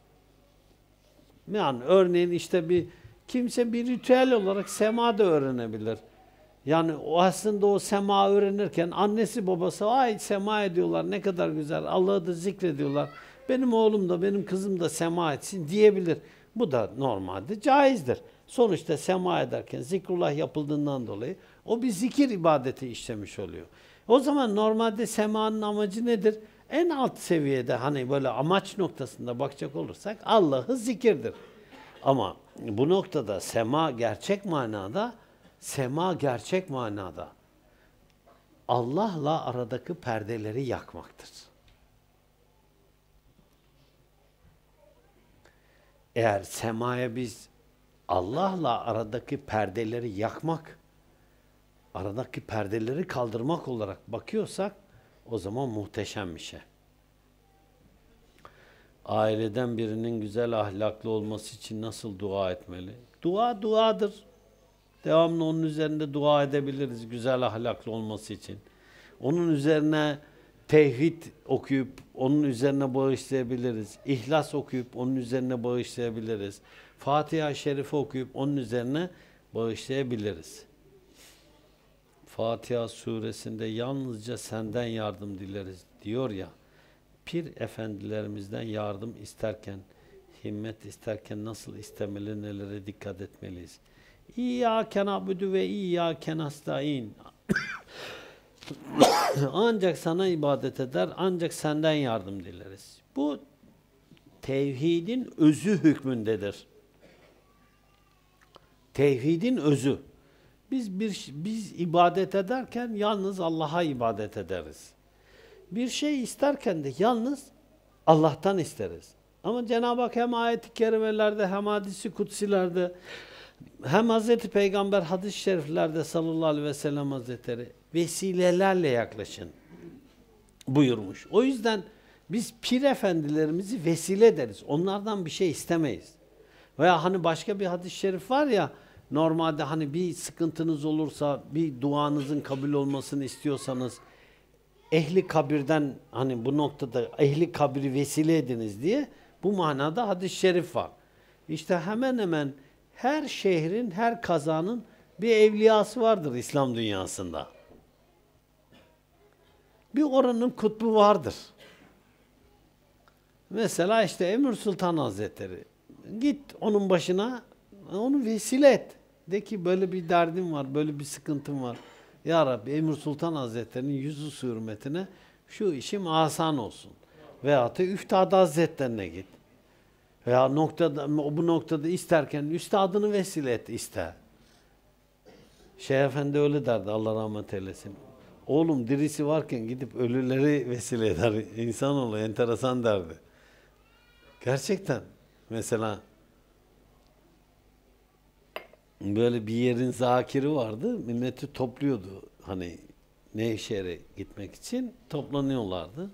Yani örneğin işte bir kimse bir ritüel olarak sema da öğrenebilir. Yani o aslında o sema öğrenirken annesi babası ay sema ediyorlar ne kadar güzel Allah'ı da zikrediyorlar. Benim oğlum da benim kızım da sema etsin diyebilir. Bu da normalde caizdir. Sonuçta sema ederken zikrullah yapıldığından dolayı o bir zikir ibadeti işlemiş oluyor. O zaman normalde semanın amacı nedir? en alt seviyede hani böyle amaç noktasında bakacak olursak Allah'ı zikirdir. Ama bu noktada sema gerçek manada Allah'la aradaki perdeleri yakmaktır. Eğer semaya biz Allah'la aradaki perdeleri yakmak, aradaki perdeleri kaldırmak olarak bakıyorsak o zaman muhteşem bir şey. Aileden birinin güzel ahlaklı olması için nasıl dua etmeli? Dua duadır. Devamlı onun üzerinde dua edebiliriz güzel ahlaklı olması için. Onun üzerine tevhid okuyup onun üzerine bağışlayabiliriz. İhlas okuyup onun üzerine bağışlayabiliriz. Fatiha-i Şerife okuyup onun üzerine bağışlayabiliriz. Fatiha suresinde yalnızca senden yardım dileriz diyor ya. Pir efendilerimizden yardım isterken, himmet isterken nasıl istemeli, nelere dikkat etmeliyiz? İyyâke na'budu ve iyyâke nestaîn. Ancak sana ibadet eder, ancak senden yardım dileriz. Bu tevhidin özü hükmündedir. Tevhidin özü. Biz ibadet ederken yalnız Allah'a ibadet ederiz. Bir şey isterken de yalnız Allah'tan isteriz. Ama Cenab-ı Hak hem ayet-i kerimelerde hem hadis-i kutsilerde hem Hazreti Peygamber hadis-i şeriflerde sallallahu aleyhi ve sellem hazretleri vesilelerle yaklaşın buyurmuş. O yüzden biz pir efendilerimizi vesile ederiz. Onlardan bir şey istemeyiz. Veya hani başka bir hadis-i şerif var ya, normalde hani bir sıkıntınız olursa, bir duanızın kabul olmasını istiyorsanız ehli kabirden, hani bu noktada ehli kabri vesile ediniz diye bu manada hadis-i şerif var. İşte hemen hemen her şehrin, her kazanın bir evliyası vardır İslam dünyasında. Bir oranın kutbu vardır. Mesela işte Emir Sultan Hazretleri. Git onun başına, onu vesile et. De ki böyle bir derdim var, böyle bir sıkıntım var. Ya Rabbi, Emir Sultan Hazretleri'nin yüzü hürmetine şu işim asan olsun. Veyahut da Üftad Hazretlerine git. Veya bu noktada isterken üstadını vesile et, iste. Şeyh Efendi öyle derdi, Allah rahmet eylesin. Oğlum dirisi varken gidip ölüleri vesile eder. İnsanoğlu enteresan derdi. Gerçekten. Mesela böyle bir yerin zakiri vardı. Milleti topluyordu. Hani Nevşehir'e gitmek için toplanıyorlardı.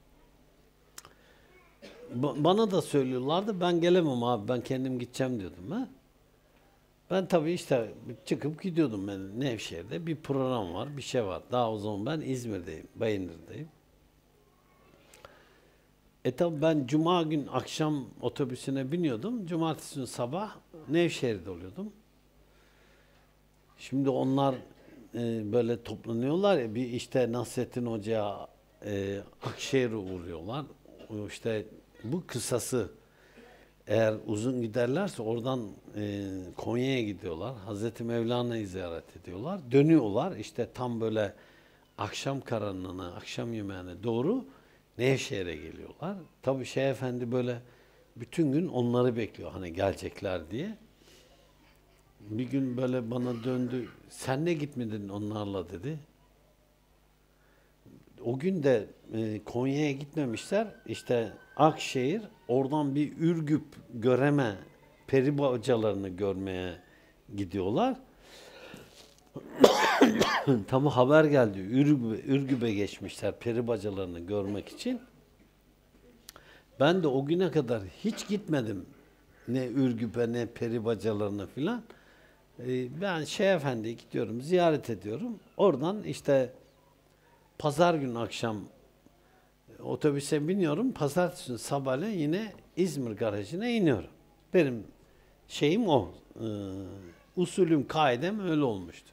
Bana da söylüyorlardı. Ben gelemem abi. Ben kendim gideceğim diyordum. Ha? Ben tabii işte çıkıp gidiyordum ben Nevşehir'de. Bir program var, bir şey var. Daha o zaman ben İzmir'deyim, Bayındır'dayım. Tabii ben cuma gün akşam otobüsüne biniyordum. Cumartesi günü sabah Nevşehir'de oluyordum. Şimdi onlar böyle toplanıyorlar ya, bir işte Nasrettin Hoca'ya Akşehir'e uğruyorlar. İşte bu kısası eğer uzun giderlerse oradan Konya'ya gidiyorlar. Hazreti Mevlana'yı ziyaret ediyorlar. Dönüyorlar işte tam böyle akşam karanlığına, akşam yemeğine doğru Nevşehir'e geliyorlar. Tabii Şeyh Efendi böyle bütün gün onları bekliyor hani gelecekler diye. Bir gün böyle bana döndü. Sen ne gitmedin onlarla dedi. O gün de Konya'ya gitmemişler. İşte Akşehir, oradan bir Ürgüp, Göreme peri bacalarını görmeye gidiyorlar. Tam haber geldi. Ürgüp'e geçmişler peri bacalarını görmek için. Ben de o güne kadar hiç gitmedim. Ne Ürgüp'e ne peri bacalarına filan. Ben Şeyh Efendi'yi gidiyorum, ziyaret ediyorum. Oradan işte pazar günü akşam otobüse biniyorum. Pazartesi günü sabahleyin yine İzmir garajına iniyorum. Benim şeyim o. Usulüm, kaidem öyle olmuştu.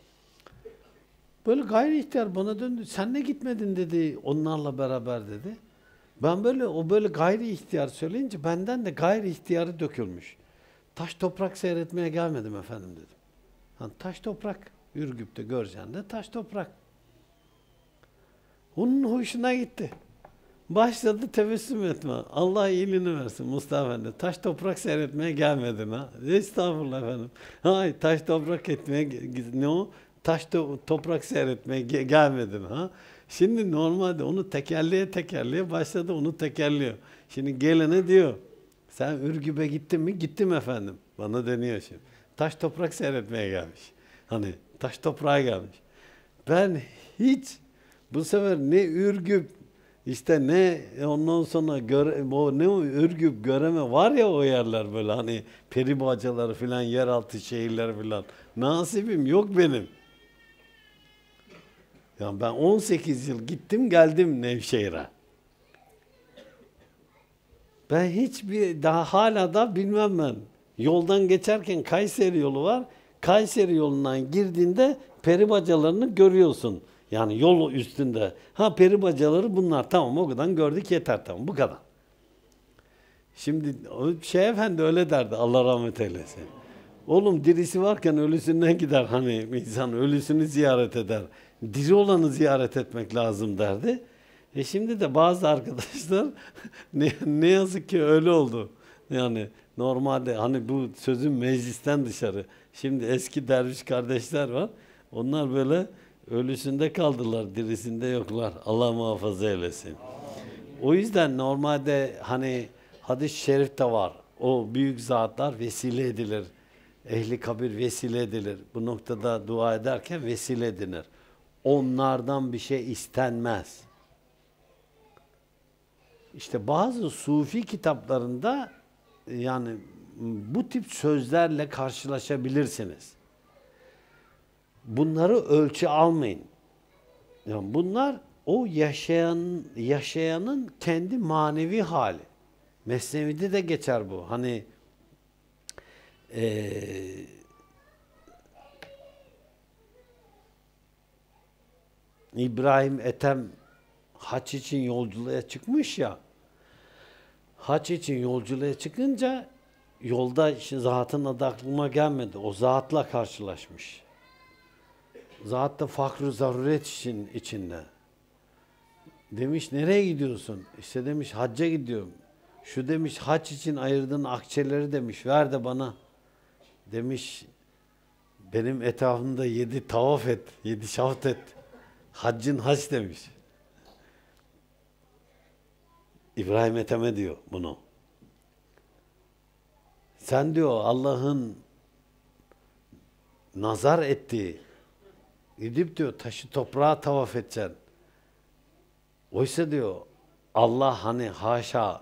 Böyle gayri ihtiyar bana döndü. Sen ne gitmedin dedi onlarla beraber dedi. Ben böyle gayri ihtiyar söyleyince benden de gayri ihtiyarı dökülmüş. Taş toprak seyretmeye gelmedim efendim dedim. Yani taş toprak Ürgüp'te göreceğin de taş toprak. Onun hoşuna gitti. Başladı tebessüm etme. Allah iyiliğini versin Mustafa Efendi. Taş toprak seyretmeye gelmedin ha. Estağfurullah efendim. Hayır, taş toprak etmeye ne o? Toprak seyretmeye gelmedin ha. Şimdi normalde onu tekerleye başladı, onu tekerliyor. Şimdi gelene diyor, sen Ürgüp'e gittin mi? Gittim efendim. Bana deniyor şimdi. Taş toprak seyretmeye gelmiş. Hani taş toprağa gelmiş. Ben hiç bu sefer ne Ürgüp, işte ne ondan sonra ne o Ürgüp, Göreme var ya, o yerler böyle hani peri bacaları filan, yeraltı şehirler filan. Nasibim yok benim. Yani ben 18 yıl gittim geldim Nevşehir'e. Ben hiçbir daha hala da bilmem ben. Yoldan geçerken Kayseri yolu var. Kayseri yolundan girdiğinde peri bacalarını görüyorsun. Yani yol üstünde. Ha, peri bacaları bunlar. Tamam, o kadar gördük yeter, tamam, bu kadar. Şimdi o Şeyh Efendi öyle derdi, Allah rahmet eylesin. Oğlum, dirisi varken ölüsünden gider, hani insan ölüsünü ziyaret eder. Diri olanı ziyaret etmek lazım derdi. Şimdi de bazı arkadaşlar ne yazık ki öyle oldu. Yani normalde hani bu sözün meclisten dışarı. Şimdi eski derviş kardeşler var. Onlar böyle ölüsünde kaldılar, dirisinde yoklar. Allah muhafaza eylesin. O yüzden normalde hani hadis-i şerifte var. O büyük zatlar vesile edilir. Ehli kabir vesile edilir. Bu noktada dua ederken vesile edilir. Onlardan bir şey istenmez. İşte bazı sufi kitaplarında yani bu tip sözlerle karşılaşabilirsiniz. Bunları ölçü almayın. Yani bunlar o yaşayanın kendi manevi hali. Mesnevi'de de geçer bu. Hani İbrahim Ethem haç için yolculuğa çıkmış ya. Haç için yolculuğa çıkınca yolda işte zatın adı aklıma gelmedi. O zatla karşılaşmış. Zat da fakr-ı zaruret içinde. Demiş, nereye gidiyorsun? İşte demiş, hacca gidiyorum. Şu demiş, hac için ayırdığın akçeleri demiş, ver de bana. Demiş, benim etrafımda 7 tavaf et, 7 şaft et. Haccın hac demiş. İbrahim Ethem'e diyor bunu. Sen diyor Allah'ın nazar ettiği, gidip diyor taşı toprağa tavaf edeceksin. Oysa diyor Allah hani haşa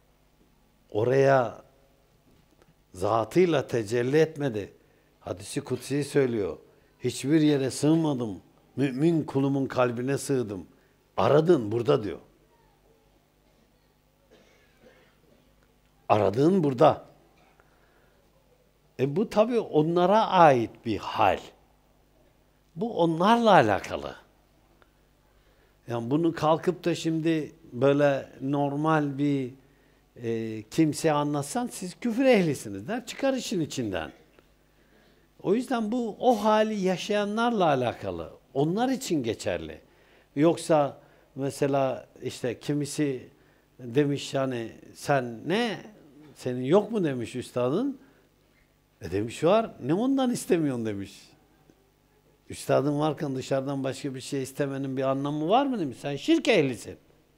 oraya zatıyla tecelli etmedi. Hadis-i kutsi söylüyor. Hiçbir yere sığmadım. Mümin kulumun kalbine sığdım. Aradın burada diyor. Aradığın burada. Bu tabii onlara ait bir hal. Bu onlarla alakalı. Yani bunu kalkıp da şimdi böyle normal bir kimseye anlatsan siz küfür ehlisiniz der, çıkar işin içinden. O yüzden bu o hali yaşayanlarla alakalı. Onlar için geçerli. Yoksa mesela işte kimisi demiş yani sen ne? Senin yok mu demiş üstadın. Demiş var. Ne ondan istemiyorsun demiş. Üstadın varken dışarıdan başka bir şey istemenin bir anlamı var mı demiş. Sen şirk ehlisin.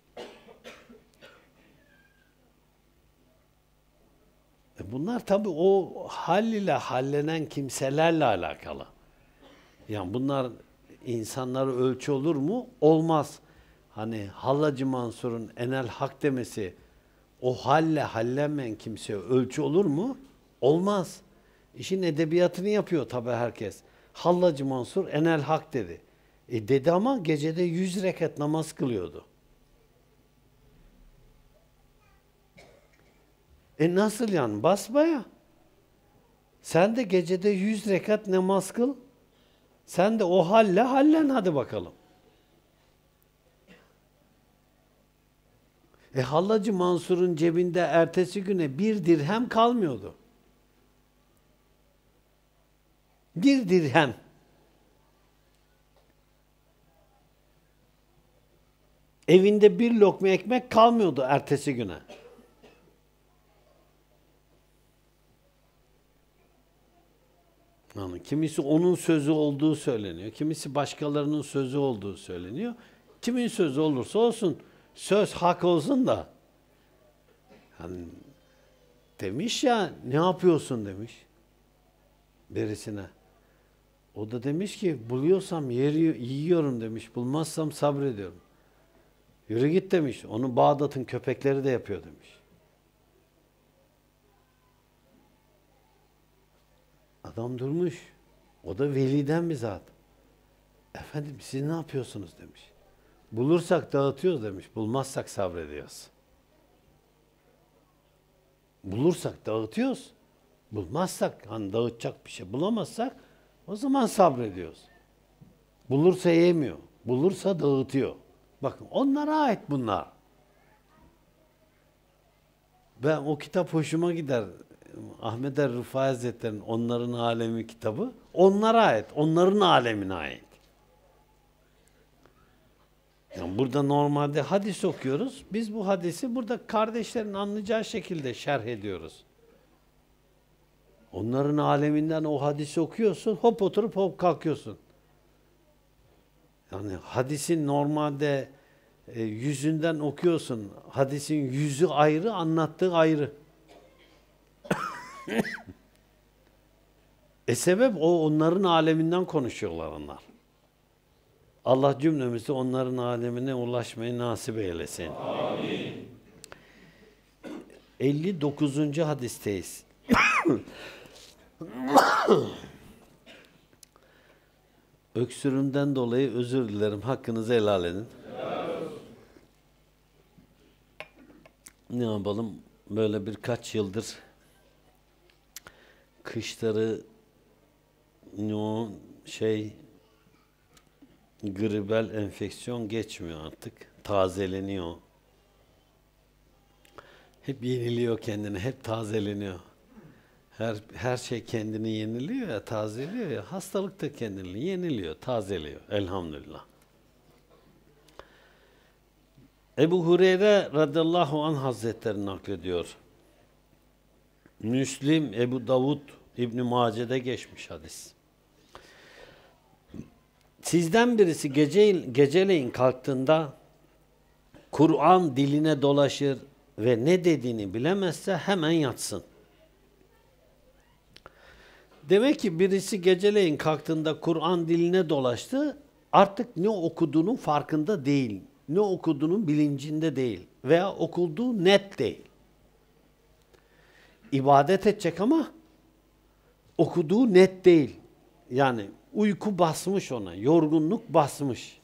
Bunlar tabii o hal ile hallenen kimselerle alakalı. Yani bunlar insanlara ölçü olur mu? Olmaz. Hani Hallacı Mansur'un enel hak demesi o halle hallenmeyen kimseye ölçü olur mu? Olmaz. İşin edebiyatını yapıyor tabii herkes. Hallacı Mansur enel hak dedi. Dedi ama gecede 100 rekat namaz kılıyordu. Nasıl yani? Basbaya. Sen de gecede 100 rekat namaz kıl. Sen de o halle hallen hadi bakalım. Hallacı Mansur'un cebinde ertesi güne 1 dirhem kalmıyordu. 1 dirhem. Evinde bir lokma ekmek kalmıyordu ertesi güne. Yani kimisi onun sözü olduğu söyleniyor. Kimisi başkalarının sözü olduğu söyleniyor. Kimin sözü olursa olsun söz hak olsun da. Yani demiş ya, ne yapıyorsun demiş birisine. O da demiş ki buluyorsam yiyorum demiş. Bulmazsam sabrediyorum. Yürü git demiş. Onu Bağdat'ın köpekleri de yapıyor demiş. Adam durmuş. O da veliden bir zat. Efendim siz ne yapıyorsunuz demiş. Bulursak dağıtıyoruz demiş. Bulmazsak sabrediyoruz. Bulursak dağıtıyoruz. Bulmazsak, hani dağıtacak bir şey bulamazsak o zaman sabrediyoruz. Bulursa yemiyor. Bulursa dağıtıyor. Bakın onlara ait bunlar. Ben o kitap hoşuma gider. Ahmet er-Rıfai Hazretleri'nin Onların Alemi kitabı onlara ait. Onların alemine ait. Yani burada normalde hadis okuyoruz. Biz bu hadisi burada kardeşlerin anlayacağı şekilde şerh ediyoruz. Onların aleminden o hadisi okuyorsun, hop oturup hop kalkıyorsun. Yani hadisin normalde yüzünden okuyorsun. Hadisin yüzü ayrı, anlattığı ayrı. Sebep o, onların aleminden konuşuyorlar onlar. Allah cümlemizi onların alemine ulaşmayı nasip eylesin. Amin. 59. hadisteyiz. Öksürümden dolayı özür dilerim. Hakkınızı helal edin. Ne yapalım? Böyle birkaç yıldır kışları gribel enfeksiyon geçmiyor artık. Tazeleniyor. Hep yeniliyor kendini, hep tazeleniyor. Her şey kendini yeniliyor ya, tazeliyor ya. Hastalık da kendini yeniliyor, tazeliyor. Elhamdülillah. Ebu Hureyre radıyallahu anh Hazretleri naklediyor. Müslim, Ebu Davud, İbn-i Mace'de geçmiş hadis. Sizden birisi geceleyin kalktığında Kur'an diline dolaşır ve ne dediğini bilemezse hemen yatsın. Demek ki birisi geceleyin kalktığında Kur'an diline dolaştı, artık ne okuduğunun farkında değil, ne okuduğunun bilincinde değil veya okuduğu net değil. İbadet edecek ama okuduğu net değil. Yani uyku basmış ona, yorgunluk basmış.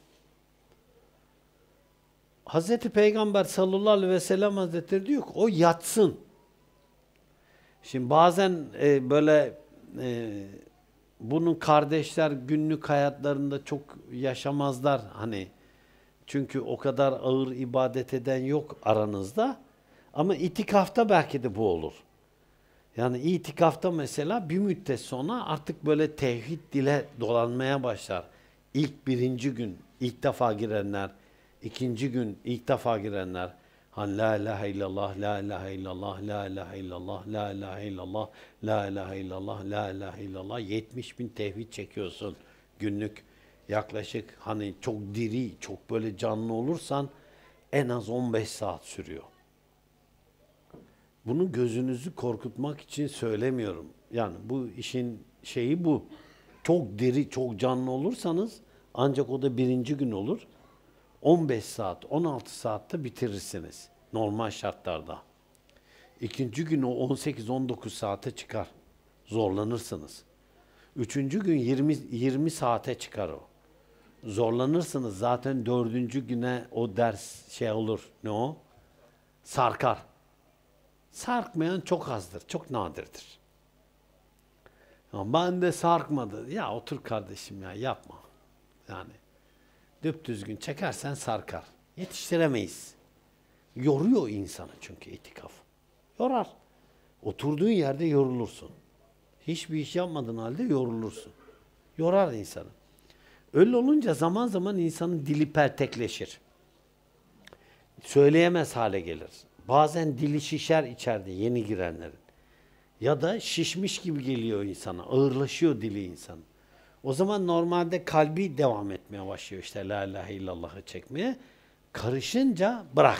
Hazreti Peygamber sallallahu aleyhi ve sellem Hazretleri diyor ki o yatsın. Şimdi bazen bunun kardeşler günlük hayatlarında çok yaşamazlar hani. Çünkü o kadar ağır ibadet eden yok aranızda. Ama itikafta belki de bu olur. Yani itikafta mesela bir müddet sonra artık böyle tevhid dile dolanmaya başlar. İlk birinci gün ilk defa girenler, ikinci gün ilk defa girenler. Hani la ilahe illallah, la ilahe illallah, la ilahe illallah, la ilahe illallah, la ilahe illallah, la ilahe illallah. 70.000 tevhid çekiyorsun günlük. Yaklaşık hani çok diri, çok böyle canlı olursan en az 15 saat sürüyor. Bunu gözünüzü korkutmak için söylemiyorum. Yani bu işin şeyi bu. Çok diri, çok canlı olursanız ancak o da birinci gün olur. 15 saat, 16 saatte bitirirsiniz normal şartlarda. İkinci gün o 18-19 saate çıkar. Zorlanırsınız. Üçüncü gün 20 saate çıkar o. Zorlanırsınız. Zaten dördüncü güne o ders şey olur. Ne o? Sarkar. Sarkmayan çok azdır. Çok nadirdir. Ya ben de sarkmadı. Ya otur kardeşim ya yapma. Yani düpdüzgün çekersen sarkar. Yetiştiremeyiz. Yoruyor insanı çünkü itikaf. Yorar. Oturduğun yerde yorulursun. Hiçbir iş yapmadığın halde yorulursun. Yorar insanı. Öyle olunca zaman zaman insanın dili pertekleşir. Söyleyemez hale gelir. Bazen dili şişer içeride yeni girenlerin. Ya da şişmiş gibi geliyor insana. Ağırlaşıyor dili insan. O zaman normalde kalbi devam etmeye başlıyor işte la ilahe illallah'ı çekmeye. Karışınca bırak.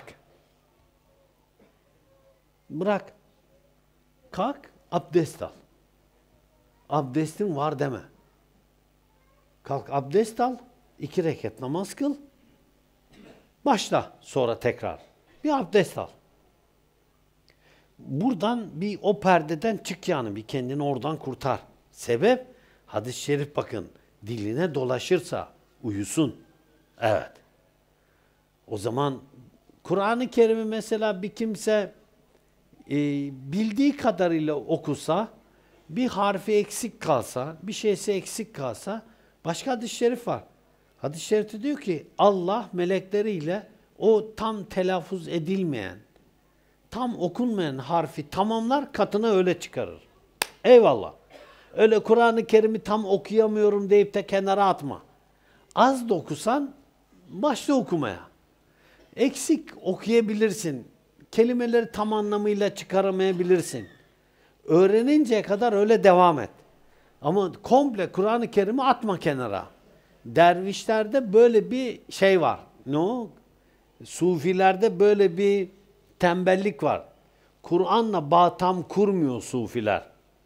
Bırak. Kalk, abdest al. Abdestin var deme. Kalk abdest al, 2 rekat namaz kıl. Başla sonra tekrar. Bir abdest al. Buradan bir o perdeden çık yani bir kendini oradan kurtar. Sebep hadis-i şerif bakın diline dolaşırsa uyusun. Evet. O zaman Kur'an-ı Kerim'i mesela bir kimse bildiği kadarıyla okusa, bir harfi eksik kalsa, bir şeysi eksik kalsa başka hadis-i şerif var. Hadis-i şerifte diyor ki Allah melekleriyle o tam telaffuz edilmeyen, tam okunmayan harfi tamamlar katına öyle çıkarır. Eyvallah. Öyle Kur'an-ı Kerim'i tam okuyamıyorum deyip de kenara atma. Az da okusan başla okumaya. Eksik okuyabilirsin. Kelimeleri tam anlamıyla çıkaramayabilirsin. Öğreninceye kadar öyle devam et. Ama komple Kur'an-ı Kerim'i atma kenara. Dervişlerde böyle bir şey var. Ne o? Sufilerde böyle bir tembellik var. Kur'an'la bağ tam kurmuyor sufiler.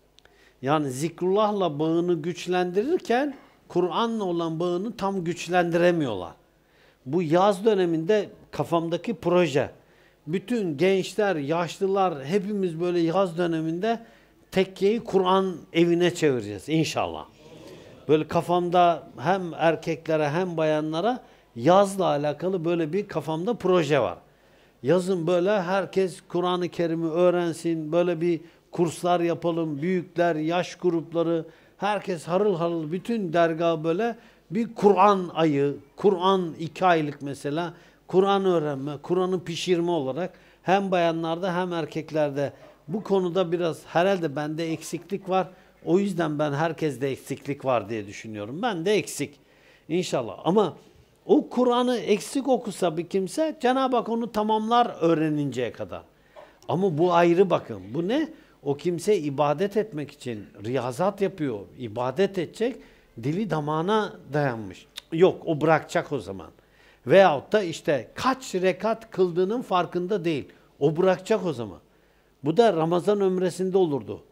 Yani zikrullah'la bağını güçlendirirken Kur'an'la olan bağını tam güçlendiremiyorlar. Bu yaz döneminde kafamdaki proje. Bütün gençler, yaşlılar hepimiz böyle yaz döneminde tekkeyi Kur'an evine çevireceğiz inşallah. Böyle kafamda hem erkeklere hem bayanlara yazla alakalı böyle bir kafamda proje var. Yazın böyle herkes Kur'an-ı Kerim'i öğrensin, böyle bir kurslar yapalım, büyükler, yaş grupları, herkes harıl harıl bütün dergah böyle bir Kur'an ayı, Kur'an 2 aylık mesela, Kur'an öğrenme, Kur'an'ı pişirme olarak hem bayanlarda hem erkeklerde bu konuda biraz herhalde bende eksiklik var. O yüzden ben herkeste eksiklik var diye düşünüyorum. Ben de eksik inşallah ama o Kur'an'ı eksik okusa bir kimse Cenab-ı Hak onu tamamlar öğreninceye kadar. Ama bu ayrı bakın. Bu ne? O kimse ibadet etmek için riyazat yapıyor. İbadet edecek. Dili damağına dayanmış. Yok o bırakacak o zaman. Veyahut da işte kaç rekat kıldığının farkında değil. O bırakacak o zaman. Bu da Ramazan ömresinde olurdu.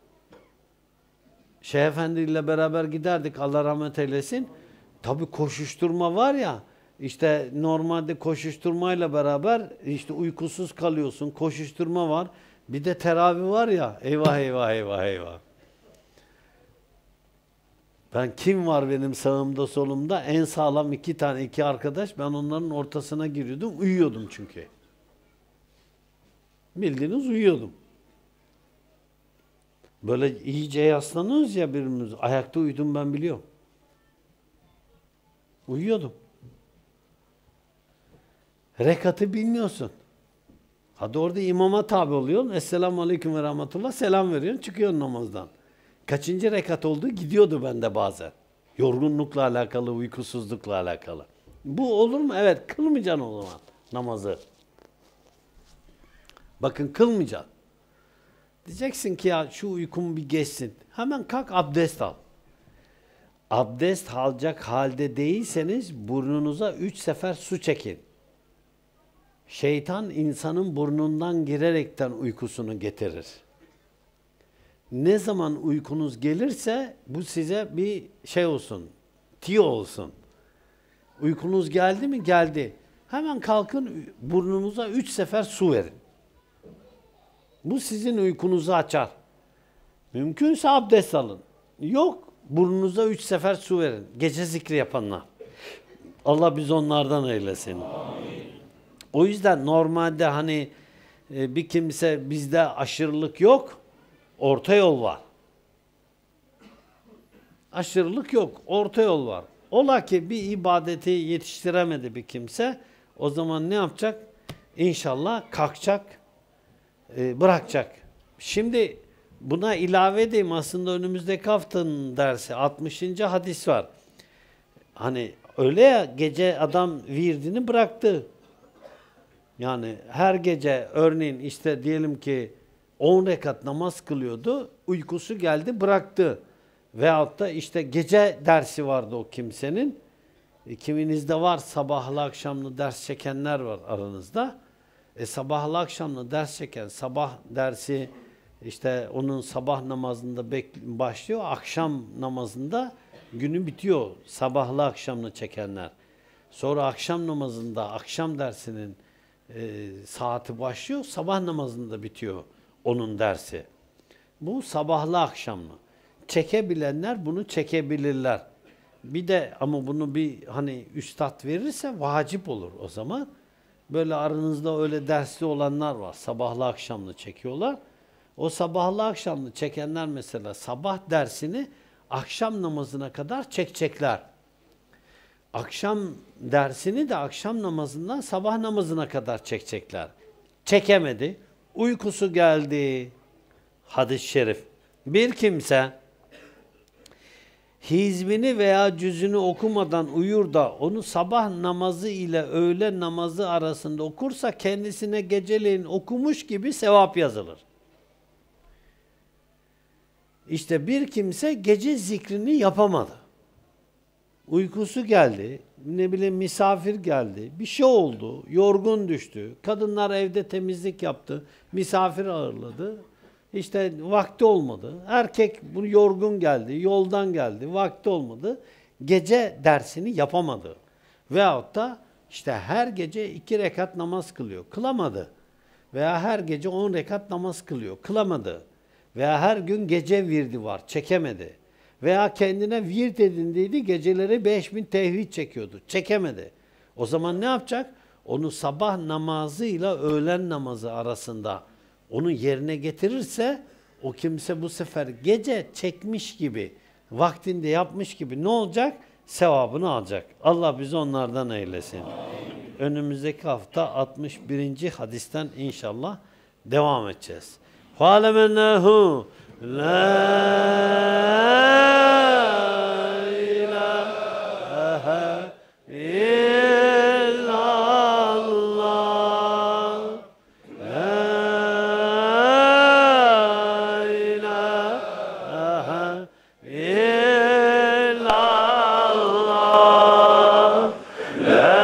Şeyh Efendi ile beraber giderdik Allah rahmet eylesin. Tabii koşuşturma var ya. İşte normalde koşuşturmayla beraber işte uykusuz kalıyorsun. Koşuşturma var. Bir de teravih var ya. Eyvah eyvah eyvah eyvah. Ben kim var benim sağımda solumda? En sağlam iki arkadaş. Ben onların ortasına giriyordum. Uyuyordum çünkü. Bildiğiniz uyuyordum. Böyle iyice yaslanıyoruz ya birbirimiz. Ayakta uyudum ben biliyorum. Uyuyordum. Rekatı bilmiyorsun. Hadi orada imama tabi oluyorsun. Esselamu aleyküm ve rahmetullah. Selam veriyorsun. Çıkıyorsun namazdan. Kaçıncı rekat oldu? Gidiyordu bende bazen. Yorgunlukla alakalı, uykusuzlukla alakalı. Bu olur mu? Evet. Kılmayacaksın o zaman namazı. Bakın kılmayacaksın. Diyeceksin ki ya şu uykum bir geçsin. Hemen kalk abdest al. Abdest alacak halde değilseniz burnunuza 3 sefer su çekin. Şeytan insanın burnundan girerekten uykusunu getirir. Ne zaman uykunuz gelirse bu size bir şey olsun, tiyo olsun. Uykunuz geldi mi? Geldi. Hemen kalkın burnunuza 3 sefer su verin. Bu sizin uykunuzu açar. Mümkünse abdest alın. Yok, burnunuza 3 sefer su verin. Gece zikri yapanlar. Allah biz onlardan eylesin. Amin. O yüzden normalde hani bir kimse bizde aşırılık yok, orta yol var. Aşırılık yok, orta yol var. Ola ki bir ibadeti yetiştiremedi bir kimse, o zaman ne yapacak? İnşallah kalkacak, bırakacak. Şimdi buna ilave edeyim aslında önümüzdeki haftanın dersi 60. hadis var. Hani öyle ya gece adam virdini bıraktı. Yani her gece örneğin işte diyelim ki 10 rekat namaz kılıyordu, uykusu geldi bıraktı. Veyahut da işte gece dersi vardı o kimsenin. Kiminizde var sabahlı akşamlı ders çekenler var aranızda. Sabahlı akşamlı ders çeken sabah dersi işte onun sabah namazında başlıyor. Akşam namazında günü bitiyor sabahlı akşamlı çekenler. Sonra akşam namazında akşam dersinin saati başlıyor. Sabah namazında bitiyor onun dersi. Bu sabahlı akşamlı. Çekebilenler bunu çekebilirler. Bir de ama bunu bir hani üstad verirse vacip olur o zaman. Böyle aranızda öyle dersli olanlar var. Sabahlı akşamlı çekiyorlar. O sabahlı akşamlı çekenler mesela sabah dersini akşam namazına kadar çekecekler. Akşam dersini de akşam namazından sabah namazına kadar çekecekler. Çekemedi. Uykusu geldi. Hadis-i şerif. Bir kimse hizbini veya cüzünü okumadan uyur da onu sabah namazı ile öğle namazı arasında okursa kendisine geceleyin okumuş gibi sevap yazılır. İşte bir kimse gece zikrini yapamadı. Uykusu geldi, ne bileyim misafir geldi, bir şey oldu, yorgun düştü. Kadınlar evde temizlik yaptı, misafir ağırladı. İşte vakti olmadı. Erkek bu yorgun geldi, yoldan geldi, vakti olmadı. Gece dersini yapamadı. Veyahut da işte her gece 2 rekat namaz kılıyor, kılamadı. Veya her gece 10 rekat namaz kılıyor, kılamadı. Veya her gün gece virdi var, çekemedi. Veya kendine virt edindiydi, geceleri 5000 tevhid çekiyordu, çekemedi. O zaman ne yapacak? Onu sabah namazıyla öğlen namazı arasında onu yerine getirirse o kimse bu sefer gece çekmiş gibi, vaktinde yapmış gibi ne olacak? Sevabını alacak. Allah bizi onlardan eylesin. Önümüzdeki hafta 61. hadisten inşallah devam edeceğiz. Fâlemennehu la ilahe illallah la ilahe illallah la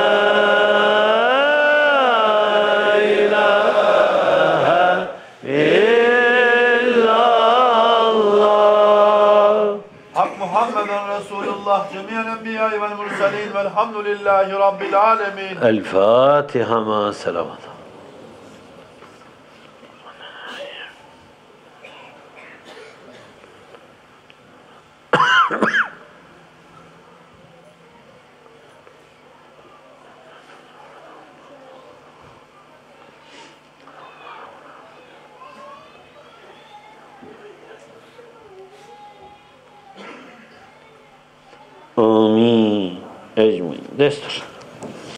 Muhammeden Resulullah cemiyen enbiyayı vel murselin velhamdülillahi rabbil alemin. El Fatiha ma selamat. Amin. Ecmaîn. Destur.